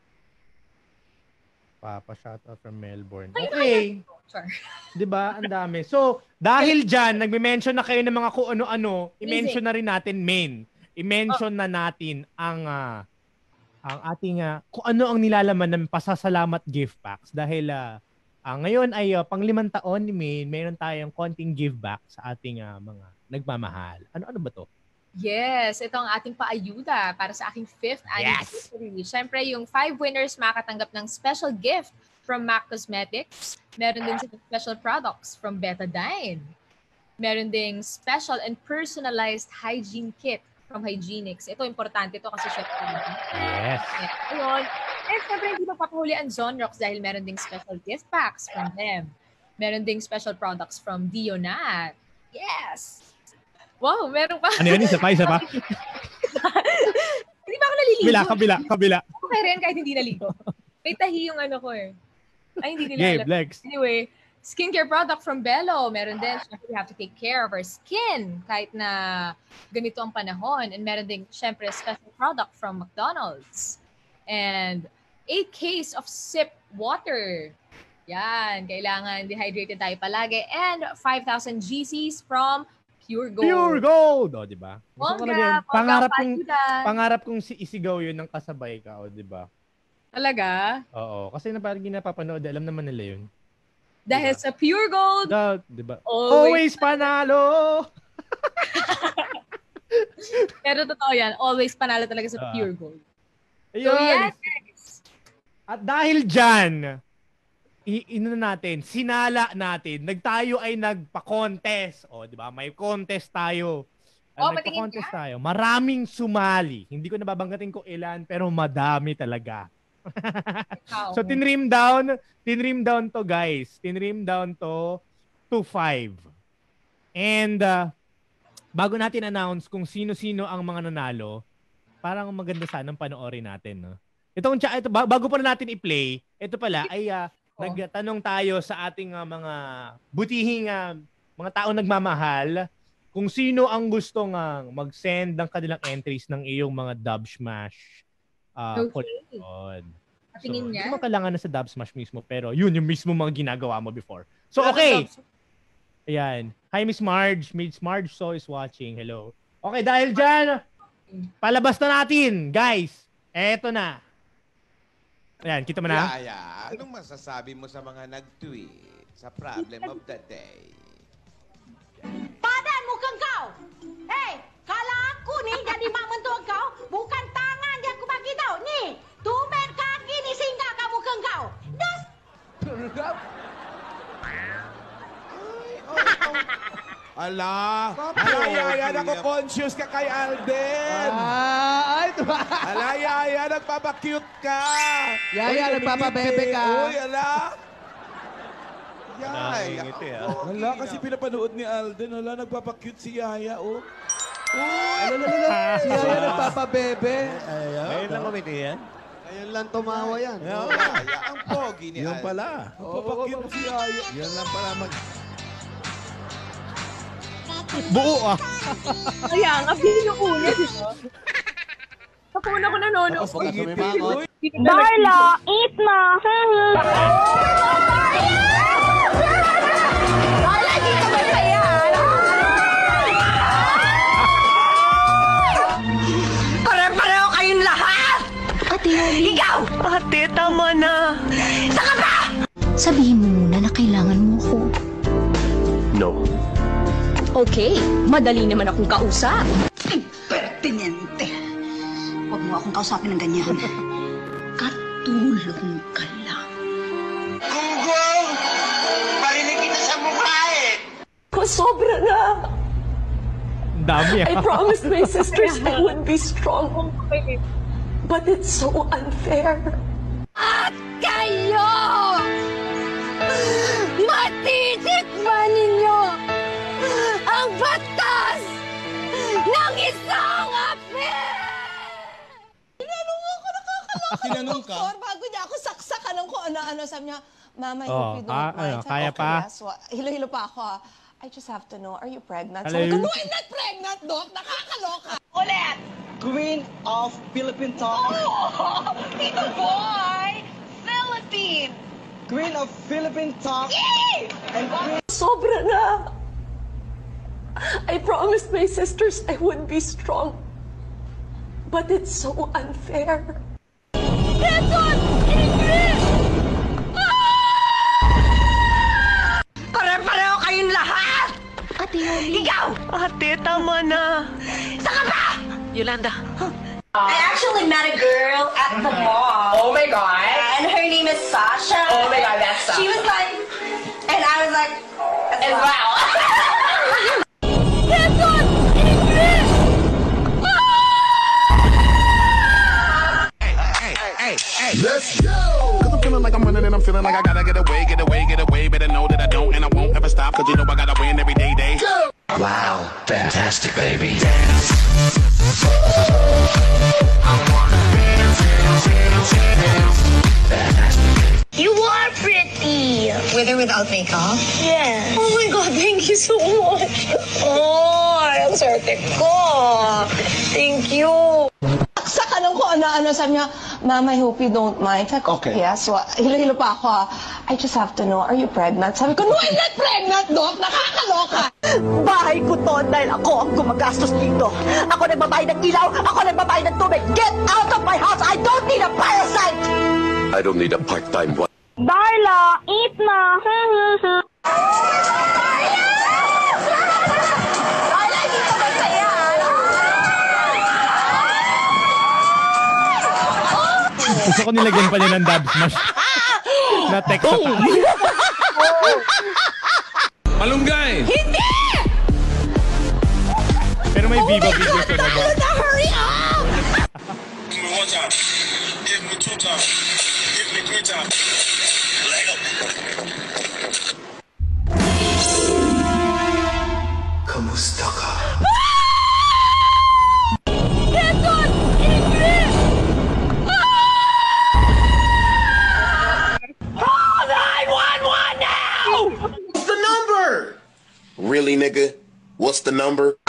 Papa shout out from Melbourne. Okay. Sure. 'Di ba? Ang dami. So, dahil diyan nagme-mention na kayo ng mga kung ano-ano, i-mention na rin natin main. I-mention na natin ang ating kung ano ang nilalaman ng pasasalamat gift packs dahil ngayon ay pang-5 taon ni Main, meron tayong konting give back sa ating mga nagmamahal. Ano ba to? Yes, ito ang ating paayuda para sa aking 5th anniversary. Siyempre, yung 5 winners makatanggap ng special gift from MAC Cosmetics. Meron din silang special products from Betadine. Meron ding special and personalized hygiene kit from Hygienix. Ito, importante ito kasi syempre. Yes. Ayun. And syempre, hindi mapapahuli ang Zonrox dahil meron ding special gift packs from them. Meron ding special products from Dionat. Yes! Wow, meron pa. Ano yan? Isa pa? Hindi ba ako naliligo? Kabila. Okay rin kahit hindi naligo. May tahi yung ano ko eh. Ay, hindi nila alam. Lex. Anyway, skincare product from Bello. Meron din. Syempre, we have to take care of our skin kahit na ganito ang panahon. And meron din, syempre, special product from McDonald's. And 8 case of sip water. Yan. Kailangan dehydrated tayo palagi. And 5,000 GCs from Pure Gold. Pure Gold! O, diba? Pangarap kong isigaw yun ng kasabay ka, o, diba? Talaga? Oo. Kasi na parang ginapapanood, alam naman nila yun. Dahil sa Pure Gold, diba? always panalo! Pero totoo yan, always panalo talaga sa Pure Gold. Ayun. So yes, guys. At dahil dyan, sinala natin, tayo ay nagpa-contest. O, di ba? May contest tayo. Nagpa-contest tayo. Maraming sumali. Hindi ko nababanggatin kung ilan, pero madami talaga. So, tinrim down to, guys. Tinrim down to 5. And, bago natin announce kung sino-sino ang mga nanalo, parang maganda sanang panoorin natin, no? Ito, bago pa natin i-play, ito pala ay nagtanong tayo sa ating mga butihing mga taong nagmamahal kung sino ang gustong mag-send ng kanilang entries ng iyong mga Dub Smash collection. Tingin niya? Hindi mo kailangan na sa Dub Smash mismo, pero yun yung mismo mga ginagawa mo before. So, okay. Ayan. Hi, Miss Marge. Miss Marge So is watching. Hello. Okay, dahil dyan, palabas na natin. Guys, eto na. Ayan, kita mo na? Yaya, anong masasabi mo sa mga nag-tweet sa problem of the day? Padan mukhang kau! Hey, kalau aku ni jadi mak mentua kau, bukan tangan yang aku bagi tau. Ni, tumben kaki ni singgah kat muka kau. Das! Ala, Yaya, nako-conscious ka kay Alden. Yaya, nagpapakute ka. Yaya, nagpapabebe ka. Uy, ala. Yaya. Ala, kasi pinapanood ni Alden. Ala, nagpapakute si Yaya, oh. Si Yaya nagpapabebe. Ngayon lang kumiti yan. Ngayon lang tumawa yan. Yaya, ang pogi ni Yun Alden. pala. Nagpapakute si Yaya. Yan lang pala Buo Kaya nga, pinuuna, di ba? Kapuna ko nanonood. Darla, eat na. Wala, di ka masaya. Pare-pareho kayong lahat! Ate Yoli. Ikaw! Ate, tama na. Saka ba? Sabihin mo muna na kailangan mo ako. No. Okay, madali naman akong kausap. Pertinente. Huwag mo akong kausapin ng ganyan. Katulong ka lang. Google! Parinig kita sa mukha eh! Sobra na. Dami I promised my sisters I would be strong. But it's so unfair. At kayo! Matitikman ninyo ang batas ng isang apel! Tinanong ako, nakakaloka. Tinanong ka? Doktor, bago niya ako saksakan ng kung ano-ano. Sabi niya, Mama, I Oh, hope you don't mind. Sabi, kaya okay, pa? yes. Hilo-hilo pa ako. I just have to know, are you pregnant? Hello? Sabi ko, no, I'm not pregnant, Doc. Nakakaloka. Ulit! Queen of Philippine Talk. Oh, Tito Boy! Philippine! Queen of Philippine Talk. Yay! And Queen... Sobra na. I promised my sisters I would be strong. But it's so unfair. Quezon! English! Pare-pareho kayong lahat! Ate Yoli. Ikaw! Ate, tama na. Saka pa! Yolanda. I actually met a girl at the mall. Oh my God. And her name is Sasha. Oh my God, that's Sasha. She was like, and I was like, And wow. Quezon! English! Let's go! Cause I'm feeling like I'm running and I'm feeling like I gotta get away. Better know that I don't and I won't ever stop. Cause you know I gotta win every day. Go! Wow, fantastic, baby. You are pretty. With or without makeup? Yeah. Oh my God, thank you so much. Oh, ang swerte ko. Thank you. Sa kanong ko ano-ano, sabi niya, Ma'am, I hope you don't mind. Sabi ko, Okay. yes. Hilo-hilo pa ako. I just have to know, are you pregnant? Sabi ko, no, I'm not pregnant, Doc. Nakakaloka. Bahay ko to dahil ako ang gumagastos dito. Ako nagbabayad ng ilaw, ako nagbabayad ng tubig. Get out of my house! I don't need a parasite! I don't need a part-time one. Darla, eat na! Darla, hindi ka masaya! Gusto ko nilagyan pa niya ng dab smash. Na text sa taas. Malunggay! Hindi! Pero may Viva video siya na ba? Na, hurry up! Give me one time. Give me two times. Give me three times. Kamusta ka? Quezon! English! Call 911 now! What's the number? Really, nigga? What's the number?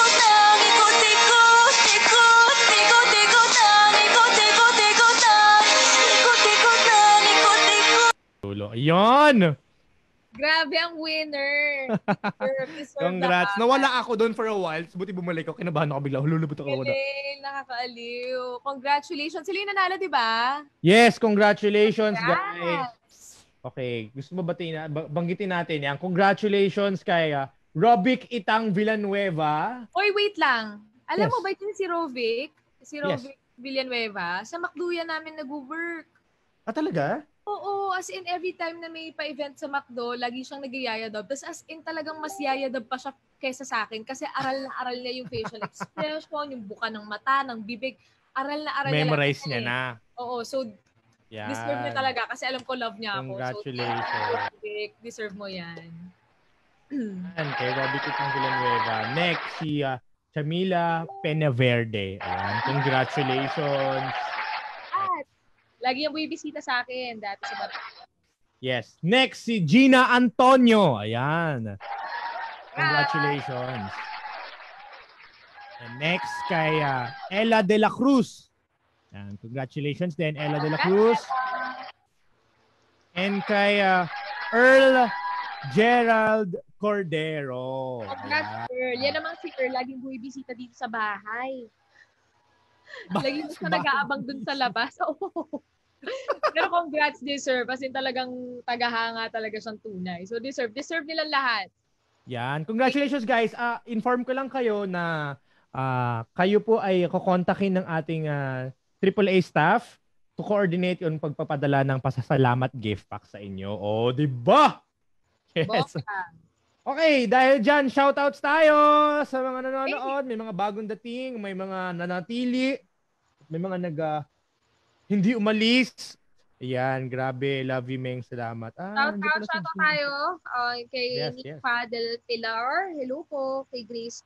Tulo. Ayun! Grabe ang winner. Deserve Congrats. na Nawala ako doon for a while. Buti bumalik ako. Kinabahan ako bigla. Hululubot ako na. Galing, nakakaaliw. Congratulations. Sila yung nanalo, di ba? Yes, congratulations guys. Congrats. Okay, gusto mo banggitin natin yan. Congratulations kay Robic Itang Villanueva. Oy, wait lang. Alam Yes. mo ba yun si Rovic? Si Yes. Rovic Villanueva? Sa McDo yan namin nag-work. Ah, talaga? Oo, as in every time na may pa-event sa McDo, lagi siyang nag-yayadab. Tapos as in talagang mas yayadab pa siya kesa sa akin kasi aral na aral niya yung facial expression, yung buka ng mata, ng bibig. Aral na aral Memorize niya. niya na. Oo, so Yan. deserve niya talaga kasi alam ko love niya ako. Congratulations. So, Rovic, deserve mo yan. Yan, kay Robic Itang Villanueva. Next, si Chamila Penaverde. Ayan, congratulations. At lagi yung bibisita sa akin dati sa Bato. Yes. Next, si Gina Antonio. Ayan. Congratulations. And next, kay Ella De La Cruz. Ayan, congratulations din, Ella De La Cruz. And kay Earl Gerald Cordero. Congrats, Earl. Yan naman si Earl, laging buwibisita dito sa bahay. Lagi mo siya nag-aabang dun sa labas. Oo. Pero congrats, deserve. As in talagang tagahanga talaga siyang tunay. So deserve nilang lahat. Yan. Congratulations guys. Inform ko lang kayo na kayo po ay kukontakin ng ating AAA staff to coordinate yung pagpapadala ng pasasalamat gift pack sa inyo. Oh, di ba? Yes. Okay, dahil dyan, shoutouts tayo sa mga nanonood. May mga bagong dating, may mga nanatili, may mga hindi umalis. Ayan, grabe. Love you, Meng. Salamat. Shoutout tayo kay Yes, Nifa Del Pilar. Hello po. Kay Grace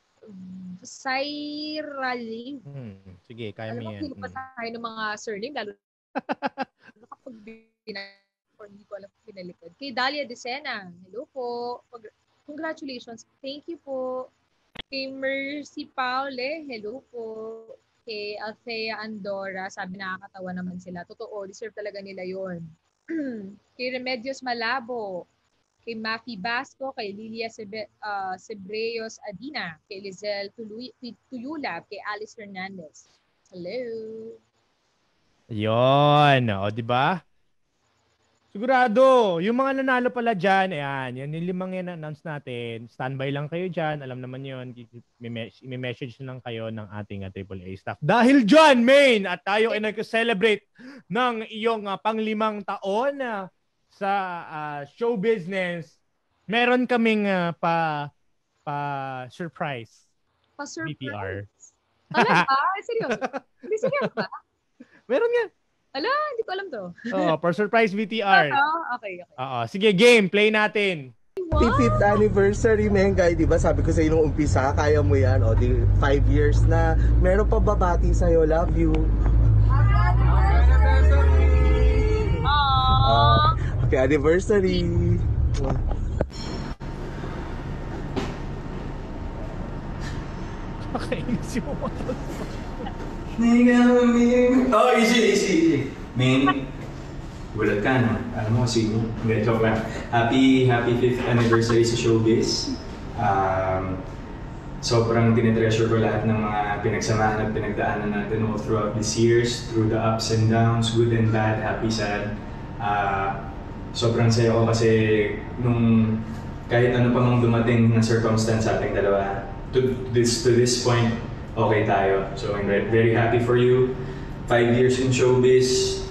Sairali. Sige, kaya mo yan. Alam mo, pa tayo ng mga surname, lalo na kapag hindi ko alam kung pinalikod. Kay Dalia Decena. Hello po. Congratulations. Thank you po. Kay Mercy Paule. Hello po. Kay Althea Andorra. Sabi nakakatawa naman sila. Totoo, deserve talaga nila yon. Kay Remedios Malabo. Kay Mafi Basco. Kay Lilia Sebreos Adina. Kay Lizelle Tuyulab. Kay Alice Hernandez. Hello. Yun. O, di ba? Sigurado. Yung mga nanalo pala dyan, ayan, yan yung 5 yan announce natin. Standby lang kayo dyan. Alam naman yun. May message lang kayo ng ating AAA staff. Dahil dyan, main, at tayo ay nag-celebrate ng iyong pang-5 taon sa show business. Meron kaming pa-surprise. Pa-surprise? VTR. Talaga? Seryoso? Hindi seryoso ba? Meron nga. Ala, hindi ko alam to. For surprise VTR. Okay. Sige, game. Play natin. 5th anniversary, Mengay, di ba? Sabi ko sa iyo nung umpisa, kaya mo yan. O, 5 years na. Meron pa babati sa'yo. Love you. Happy anniversary. Pakainis yung mga Oh, easy. Main, gulat ka, no? Alam mo, sino? Hindi, joke lang. Happy 5th anniversary sa Showbiz. Sobrang tinitreasure ko lahat ng mga pinagsamahan at pinagdaanan natin all throughout these years, through the ups and downs, good and bad, happy, sad. Sobrang saya ko kasi nung kahit ano pa mang dumating na circumstance sa ating dalawa, to this point, okay tayo. So I'm very happy for you. 5 years in showbiz.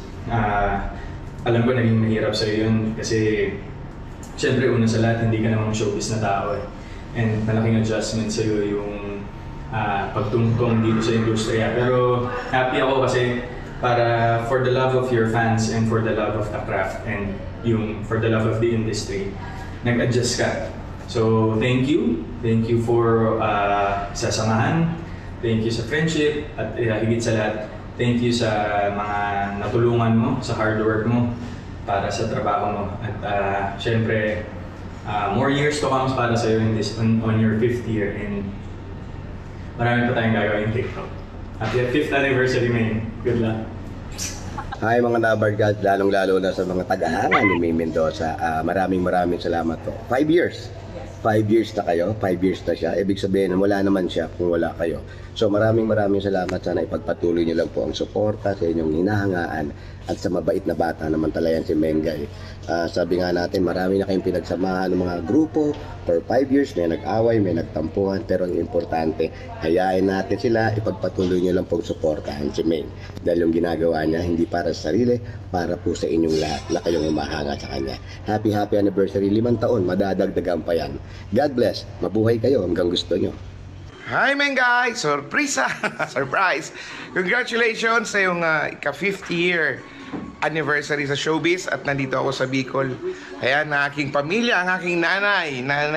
Alam ko naging mahirap sa'yo yun kasi syempre una sa lahat hindi ka namang showbiz na tao eh. And malaking adjustment sa'yo yung pagtungtong dito sa industriya. Pero happy ako kasi para for the love of your fans and for the love of the craft and yung for the love of the industry, nag-adjust ka. So thank you. Thank you for sasamahan. Thank you sa friendship at higit sa lahat, thank you sa mga natulungan mo, sa hard work mo para sa trabaho mo. At syempre, more years to come para sa iyo on your 5th year and marami pa tayong gagawin TikTok. Happy 5th anniversary, man. Good luck. Hi mga Nabargad, lalong-lalo na sa mga tagahanga ni May Mendoza. Maraming salamat po. 5 years. 5 years na kayo, 5 years na siya. Ibig sabihin, wala naman siya kung wala kayo. So maraming salamat. Sana ipagpatuloy niyo lang po ang suporta sa inyong hinahangaan at sa mabait na bata naman talayan si Mengay. Sabi nga natin, marami na kayong pinagsamahan ng mga grupo for 5 years. May nag-away, may nagtampuhan, pero ang importante, hayain natin sila, ipagpatuloy niyo lang pong suportahan si May. Dahil yung ginagawa niya, hindi para sa sarili, para po sa inyong lahat na kayong umahanga sa kanya. Happy anniversary, 5 taon, madadagdagan pa yan. God bless, mabuhay kayo hanggang gusto nyo. Hi, Mengay! Surprise! Congratulations sa iyong ika-50 year anniversary sa showbiz at nandito ako sa Bicol. Ayan, ang aking pamilya, ang aking nanay na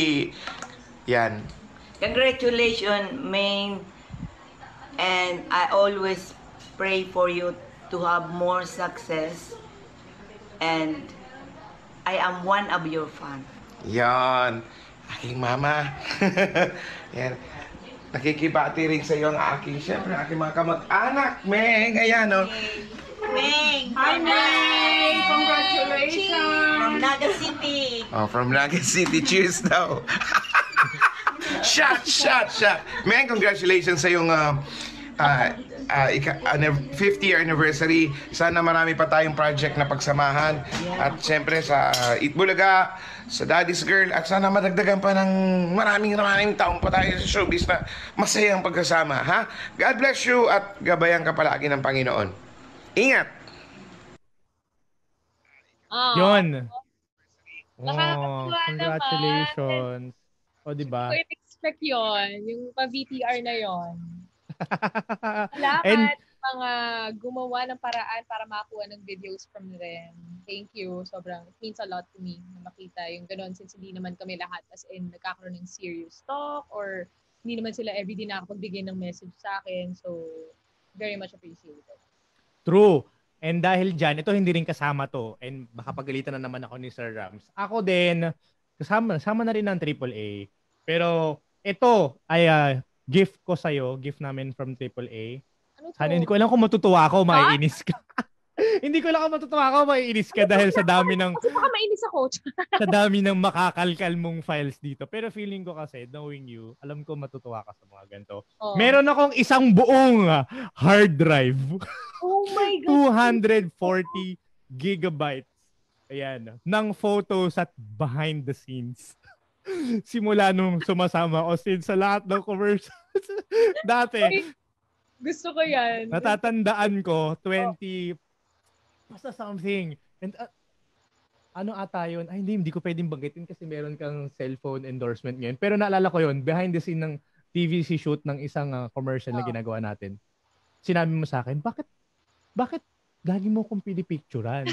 Yan. Congratulations, Main. And I always pray for you to have more success. And I am one of your fans. Yan. Aking mama. Yan. Nakikibati rin sa iyo ang aking, syempre, aking mga kamag-anak, Meng. Ayan, no? Meng! Hi, Meng! Congratulations! From Naga City. Oh, from Naga City. Cheers daw. Shot. Meng, congratulations sa iyong 50th year anniversary. Sana marami pa tayong project na pagsamahan. At syempre sa Itbulaga, sa Daddy's Girl, at sana madagdagan pa ng maraming taong pa tayo sa showbiz na masayang pagkasama, ha? God bless you at gabayan ka palagi ng Panginoon. Ingat! Yun. Nakakatuwa Congratulations. Naman. O, diba? Hindi ko expect yun. Yung pa-VTR na yun. Salamat And mga gumawa ng paraan para makakuha ng videos from them. Thank you. Sobrang, it means a lot to me na makita yung gano'n since hindi naman kami lahat as in nagkakaroon ng serious talk or hindi naman sila everyday nakapagbigay ng message sa akin. So, very much appreciated. True. And dahil dyan, ito hindi rin kasama to. And baka pagalitan na naman ako ni Sir Rams. Ako din, kasama na rin ng AAA. Pero ito ay gift ko sa'yo. Gift namin from AAA. Sana hindi ko alam kung matutuwa ako, maiinis ka. Hindi ko alam kung matutuwa ako, maiinis ka dahil sa dami ng Kasi baka mainis ako. sa dami ng makakalkal mong files dito. Pero feeling ko kasi, knowing you, alam ko matutuwa ka sa mga ganito. Oh. Meron akong isang buong hard drive. Oh my God. 240 gigabytes Ayan. Ng photos at behind the scenes. Simula nung sumasama ako sa lahat ng commercials. Dati. Gusto ko yan. Natatandaan ko, 20, basta something. And ano ata yun? Ay, hindi ko pwedeng banggitin kasi meron kang cellphone endorsement ngayon. Pero naalala ko yun, behind the scene ng TVC shoot ng isang commercial na ginagawa natin. Sinabi mo sa akin, bakit lagi mo kong pinipicturan?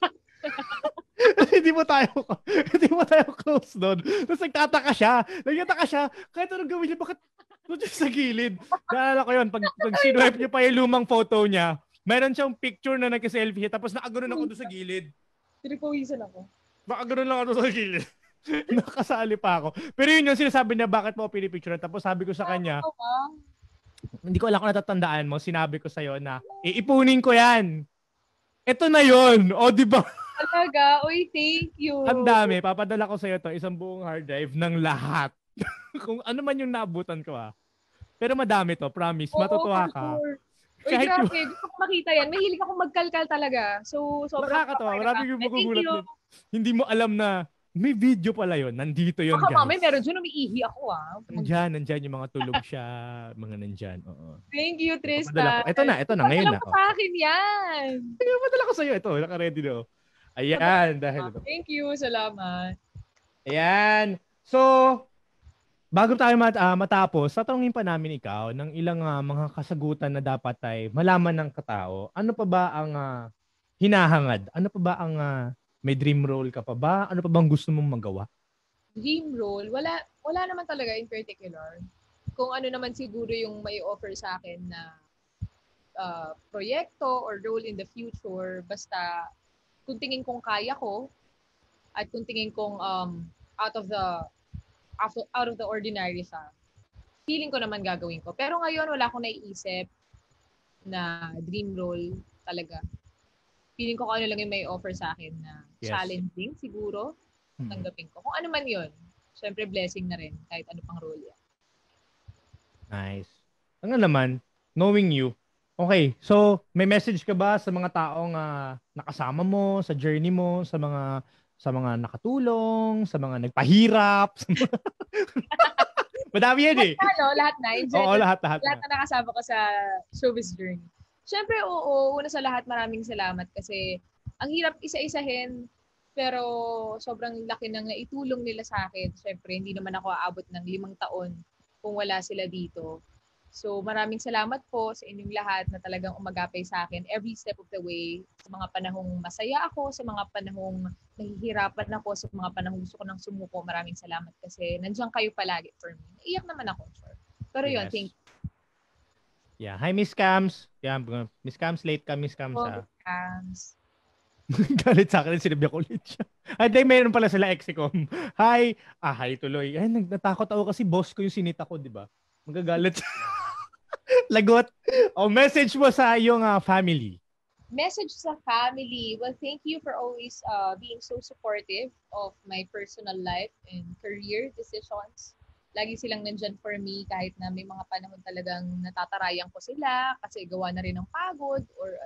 Hindi mo tayo close doon. Tapos nagtataka siya. Kahit anong gawin niya, bakit doon siya sa gilid? Naalala ko yun, pag sinuwipe niyo pa yung lumang photo niya, meron siyang picture na nag-selfie siya, tapos nakaganoon ako doon sa gilid. Pinipawisan ako. Nakaganoon lang ako doon sa gilid. Nakasali pa ako. Pero yun yung sinasabi niya, bakit mo ako pinipicturean? Tapos sabi ko sa kanya, hindi ko alam kung natatandaan mo, sinabi ko sa'yo na, iipunin ko yan. Ito na yun. O, di ba? Talaga? Uy, thank you. Ang dami. Papadala ko sa'yo to, isang buong hard drive ng lahat. Kung ano man yung naabutan ko Pero madami to, promise. Matutuwa ka. Sure. Uy, grabe. Gusto ko makita yan. Mahilig akong magkalkal talaga. So, sobrang nakakatawa. Marami yung magugulat din. Hindi mo alam na may video pala yun. Nandito yun, guys. Baka mamay meron dyan, umiihi ako Nandyan yung mga tulog siya. Mga nandyan. Oo. Thank you, Tristan. Ito na. Ngayon na. Sa akin yan. Padala ko sa'yo. Ito, naka-ready na. Ayan. Dahil ito. Thank you. Salamat. Ayan. So, bago tayo matapos, tatanungin pa namin ikaw ng ilang mga kasagutan na dapat ay malaman ng katao. Ano pa ba ang hinahangad? Ano pa ba ang may dream role ka pa ba? Ano pa bang gusto mong magawa? Dream role? Wala naman talaga in particular. Kung ano naman siguro yung may offer sa akin na proyekto or role in the future, basta kung tingin kong kaya ko at kung tingin kong out of the ordinary sa feeling ko naman gagawin ko. Pero ngayon wala akong naiisip na dream role talaga. Feeling ko kung ano lang yung may offer sa akin na challenging siguro, tanggapin ko. Kung ano man yun, syempre blessing na rin kahit ano pang role yan. Nice. Ang naman, knowing you, okay, so may message ka ba sa mga taong nakasama mo, sa journey mo, sa mga nakatulong, sa mga nagpahirap? Madami yan eh. Lahat na. Oo, lahat na nakasama ko sa showbiz journey. Siyempre, oo. Una sa lahat, maraming salamat kasi ang hirap isa-isahin pero sobrang laki ng naitulong nila sa akin. Siyempre, hindi naman ako aabot ng 5 taon kung wala sila dito. So, maraming salamat po sa inyong lahat na talagang umagapay sa akin every step of the way. Sa mga panahong masaya ako, sa mga panahong nahihirapan ako, sa mga panahong gusto ko nang sumuko, maraming salamat kasi nandiyan kayo palagi for me. Naiyak naman ako, sure. Pero yun, thank you. Yeah. Hi, Miss Cams. Yeah, Miss Cams, late ka, Miss Cams. Cams. Galit sa akin, sinabya ko ulit siya. Ay, dahil mayroon pala sila Exicom. Hi. Hi tuloy. Ay, natakot ako kasi boss ko yung sinita ko, di ba? Magagalit siya. Lagot. Message mo sa iyong family. Message sa family. Well, thank you for always being so supportive of my personal life and career decisions. Lagi silang nandyan for me kahit na may mga panahon talagang natatarayan ko sila kasi gawa na rin ng pagod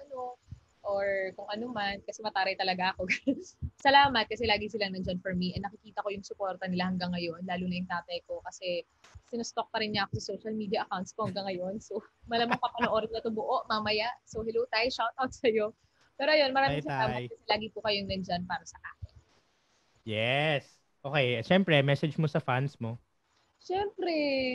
or kung ano man kasi mataray talaga ako. Salamat kasi lagi silang nandyan for me and nakikita ko yung suporta nila hanggang ngayon, lalo na yung tatay ko kasi sinustalk pa rin niya ako sa social media accounts ko hanggang ngayon. So, malamang papanoorin na ito buo mamaya. So, hello tayo, shout out sa'yo. Pero yun, maraming salamat kasi lagi po kayong nandyan para sa akin. Yes. Okay, syempre, message mo sa fans mo. Siyempre,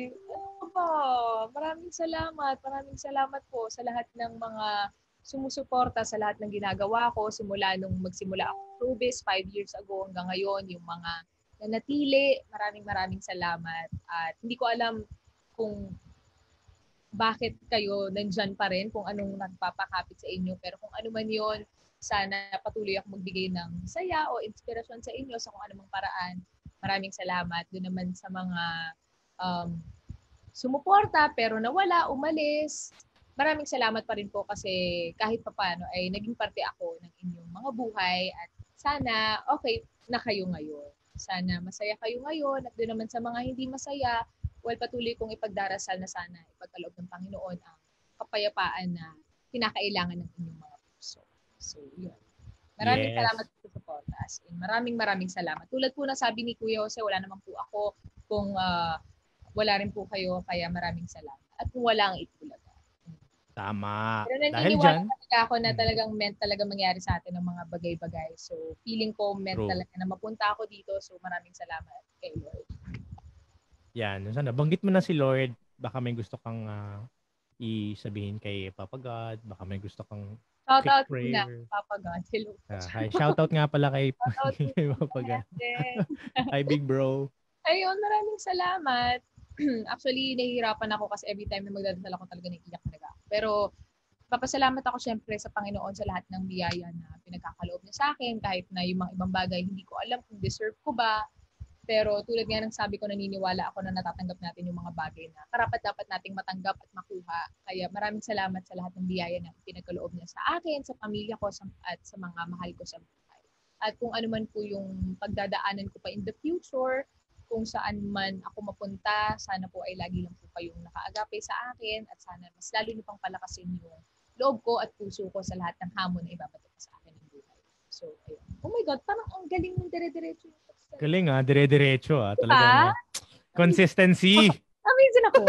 maraming salamat. Maraming salamat po sa lahat ng mga sumusuporta sa lahat ng ginagawa ko simula nung magsimula ako showbiz 5 years ago hanggang ngayon, yung mga nanatili. Maraming salamat. At hindi ko alam kung bakit kayo nandyan pa rin, kung anong nagpapakapit sa inyo. Pero kung ano man yun, sana patuloy ako magbigay ng saya o inspirasyon sa inyo sa kung anumang paraan. Maraming salamat. Doon naman sa mga sumuporta pero nawala, umalis. Maraming salamat pa rin po kasi kahit papaano ay naging parte ako ng inyong mga buhay at sana okay na kayo ngayon. Sana masaya kayo ngayon at doon naman sa mga hindi masaya, patuloy kong ipagdarasal na sana ipagkaloob ng Panginoon ang kapayapaan na kinakailangan ng inyong mga puso. So, yun. Maraming Yes. salamat po sa support. As in, maraming salamat. Tulad po na sabi ni Kuya Jose, wala naman po ako kung wala rin po kayo, kaya maraming salamat. At kung wala ang Itbulaga. Tama. Pero Dahil naniniwala dyan, talaga ako na talagang meant talaga mangyari sa atin ng mga bagay-bagay. So, feeling ko meant True. talaga na mapunta ako dito. So, maraming salamat kay Lord. yan. Sana, banggit mo na si Lord. Baka may gusto kang isabihin kay Papa God. Baka may gusto kang Shout quick out prayer. na, Papa God. Hello. Hi. Shoutout nga pala kay, Shoutout kay Papa God. Hi, big bro. Ayun, maraming salamat. Actually, nahihirapan ako kasi every time na magdadasal ako talaga naiiyak talaga. Pero, papasalamat ako syempre sa Panginoon sa lahat ng biyaya na pinagkakaloob niya sa akin. Kahit na yung mga ibang bagay, hindi ko alam kung deserve ko ba. Pero tulad nga ng sabi ko, naniniwala ako na natatanggap natin yung mga bagay na karapat-dapat nating matanggap at makuha. Kaya maraming salamat sa lahat ng biyaya na pinagkaloob niya sa akin, sa pamilya ko, at sa mga mahal ko sa buhay. At kung ano man po yung pagdadaanan ko pa in the future, kung saan man ako mapunta, sana po ay lagi lang po kayong nakaagapay sa akin at sana mas lalo niyo pang palakasin yung loob ko at puso ko sa lahat ng hamon na ibabato sa akin ng buhay. So, ayun. Oh my God, parang ang galing ng dire-diretso yung text. Galing dire-diretso talaga. Consistency. Amazing ako.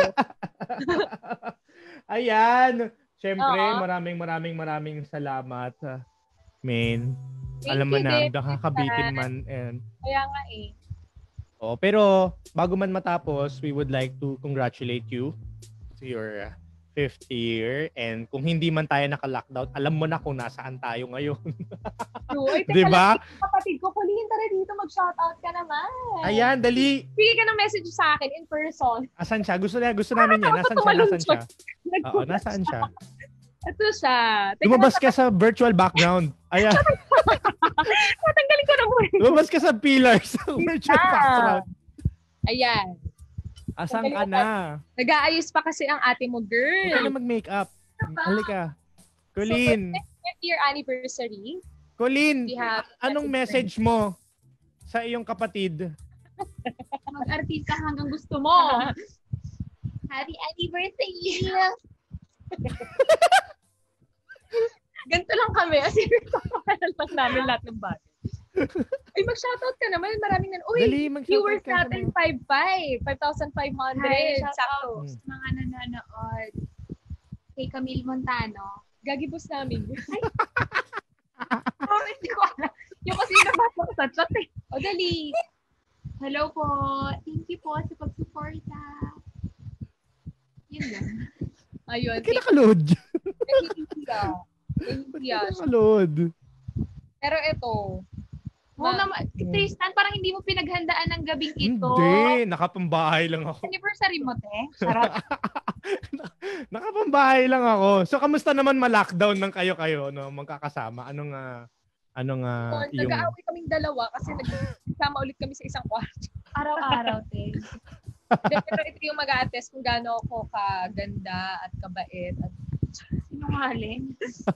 Ayan. Siyempre, maraming salamat. Men. Alam mo na, nakakabitin man. And, kaya nga eh. Oh, pero bago man matapos, we would like to congratulate you to your 5th year. And kung hindi man tayo naka-lockdown, alam mo na kung nasaan tayo ngayon. True. Diba? Kapatid ko, Colleen, tara dito, mag-shoutout ka naman. Ayan, dali. Bigay ka ng message sa akin in person. Asan siya? Gusto namin yan. Nasaan siya? Oo, nasaan siya? Ito siya. Lumabas ka sa virtual background. Ayan. Tatanggalin ko na muna. Lumabas ka sa pillars. Virtual background. Ayan. Asan ka na? Nag-aayos pa kasi ang ate mo, girl. Huwag ka na mag-makeup. Halika. Colleen. So, 5th year anniversary. Colleen, anong message mo sa iyong kapatid? Mag-artista hanggang gusto mo. Happy anniversary! Ganito lang kami. Kasi lang namin lahat ng bagay. Ay, mag-shoutout ka naman. Maraming Uy, dali, viewers natin 5,500. 5,500. Sakto. Mga nanonood. Kay Camille Montano. Gagibos namin. Hindi ko alam. Yung kasi nabasa ko sa chat eh. O dali. Hello po. Thank you po sa pag-suporta. Yun lang. Ayun. Bakit nakaload? Hindi nakaload. Pero ito, naman, Tristan, parang hindi mo pinaghandaan ng gabing ito. Hindi, nakapambahay lang ako. Anniversary mo, te? Sarap. Nakapambahay lang ako. So, kamusta naman ma-lockdown ng kayo-kayo, no? Magkakasama? Anong yung... Nag-aaway kaming dalawa kasi nagsama ulit kami sa isang kwarto. Araw-araw, te. Pero ito yung mag-a-attest kung gaano ako kaganda at kabait at sinungaling.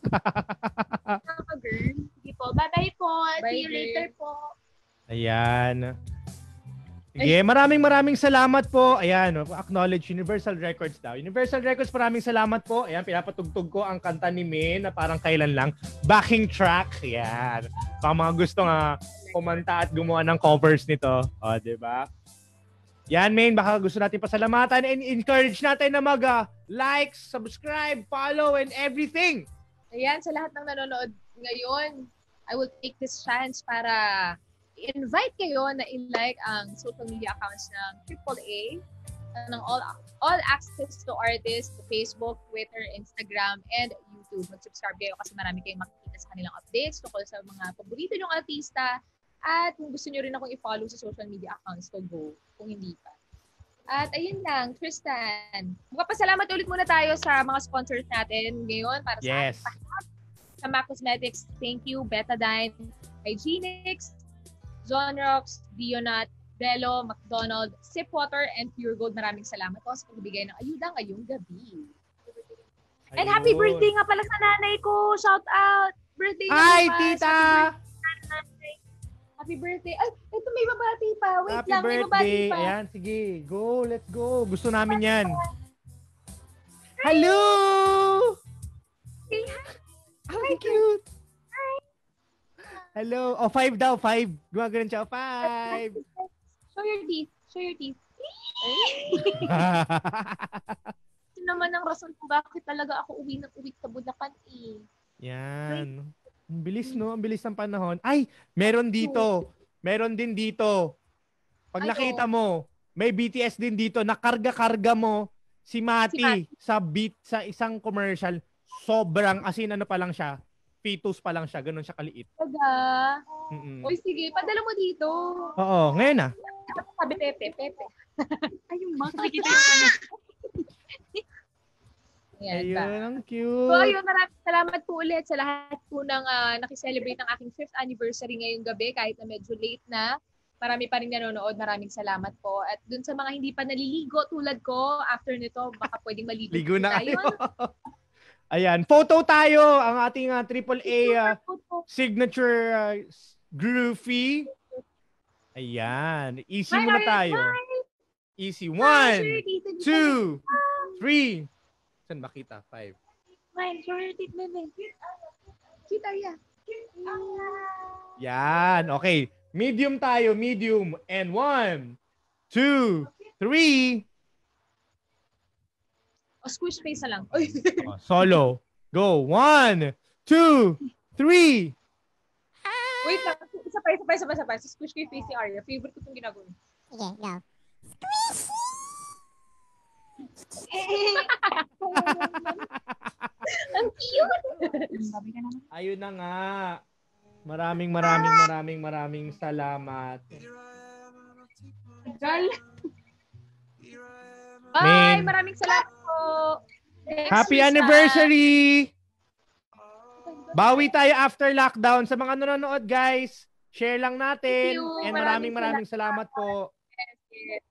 Girl. Sige po. Bye-bye po. Bye, See you later po. Ayan. Sige, maraming salamat po. Ayan, acknowledge Universal Records daw. Universal Records, maraming salamat po. Ayan, pinapatugtog ko ang kanta ni Min na parang kailan lang. Backing track. Ayan. Pang mga gusto nga kumanta at gumawa ng covers nito. O, diba? Yan, Min, baka gusto natin pasalamatan and encourage natin na mag-like, subscribe, follow, and everything. Ayan, sa lahat ng nanonood ngayon, I will take this chance para i-invite kayo na i-like ang social media accounts ng AAA, ng All Access to Artists, Facebook, Twitter, Instagram, and YouTube. Mag-subscribe kayo kasi marami kayong makikita sa kanilang updates tungkol sa mga paborito nyong artista. At kung gusto nyo rin akong i-follow sa social media accounts ko, go. Kung hindi pa. At ayun lang, Tristan. Magpapasalamat ulit muna tayo sa mga sponsors natin ngayon para sa MAC Cosmetics. Thank you, Betadine, Hygienix, Zonrox, Dionat, Bello, McDonald, Sipwater, and Pure Gold. Maraming salamat po sa pagbibigay ng ayuda ngayong gabi. And happy birthday nga pala sa nanay ko. Shout out! Birthday na Hi, bukas. tita! Happy birthday. Ay, ito may babati pa. Wait Happy lang, may babati birthday. pa. Ayan, sige. Go, let's go. Gusto namin yan. Hello! Say hi. Hi, cute. Hi. Hello. Oh, 5 daw. 5. Gumagano'n siya. 5. Show your teeth. Show your teeth. Ito naman ang rason kung bakit talaga ako uwi sa Bulacan eh. Yan. Ang bilis, no? Ang bilis ng panahon. Ay, meron dito. Meron din dito. Pag nakita mo, may BTS din dito. Nakarga-karga mo si Mati sa isang commercial. Sobrang, as in, ano pa lang siya. Fetus pa lang siya. Ganun siya kaliit. Taga? Uy, sige. Padala mo dito. Oo, ngayon na. Sabi Pepe. Ay, yung mga nakikita yung Ayun, ang cute. So, ayun, maraming salamat po ulit sa lahat po ng nakiselebrate ng aking 5th anniversary ngayong gabi kahit na medyo late na. Marami pa rin nanonood. Maraming salamat po. At dun sa mga hindi pa naliligo tulad ko, after nito, baka pwedeng maligo Ligo na tayo. Ayan, photo tayo. Ang ating AAA signature groovy. Ayan, easy muna tayo. Easy. 1, 2, 3. Saan makita? 5. Kita yan. Yan. Okay. Medium tayo. Medium. And 1, 2, 3. Squish face na lang. Solo. Go. 1, 2, 3. Wait lang. Isa pa. Squish face si Arya. Favorite ko itong ginagawa. Sige, go. Ang cute! Ayun na nga. Maraming salamat. Bye! Maraming salamat po. Happy anniversary! Bawi tayo after lockdown. Sa mga nanonood, guys, share lang natin. And maraming salamat po. Yes.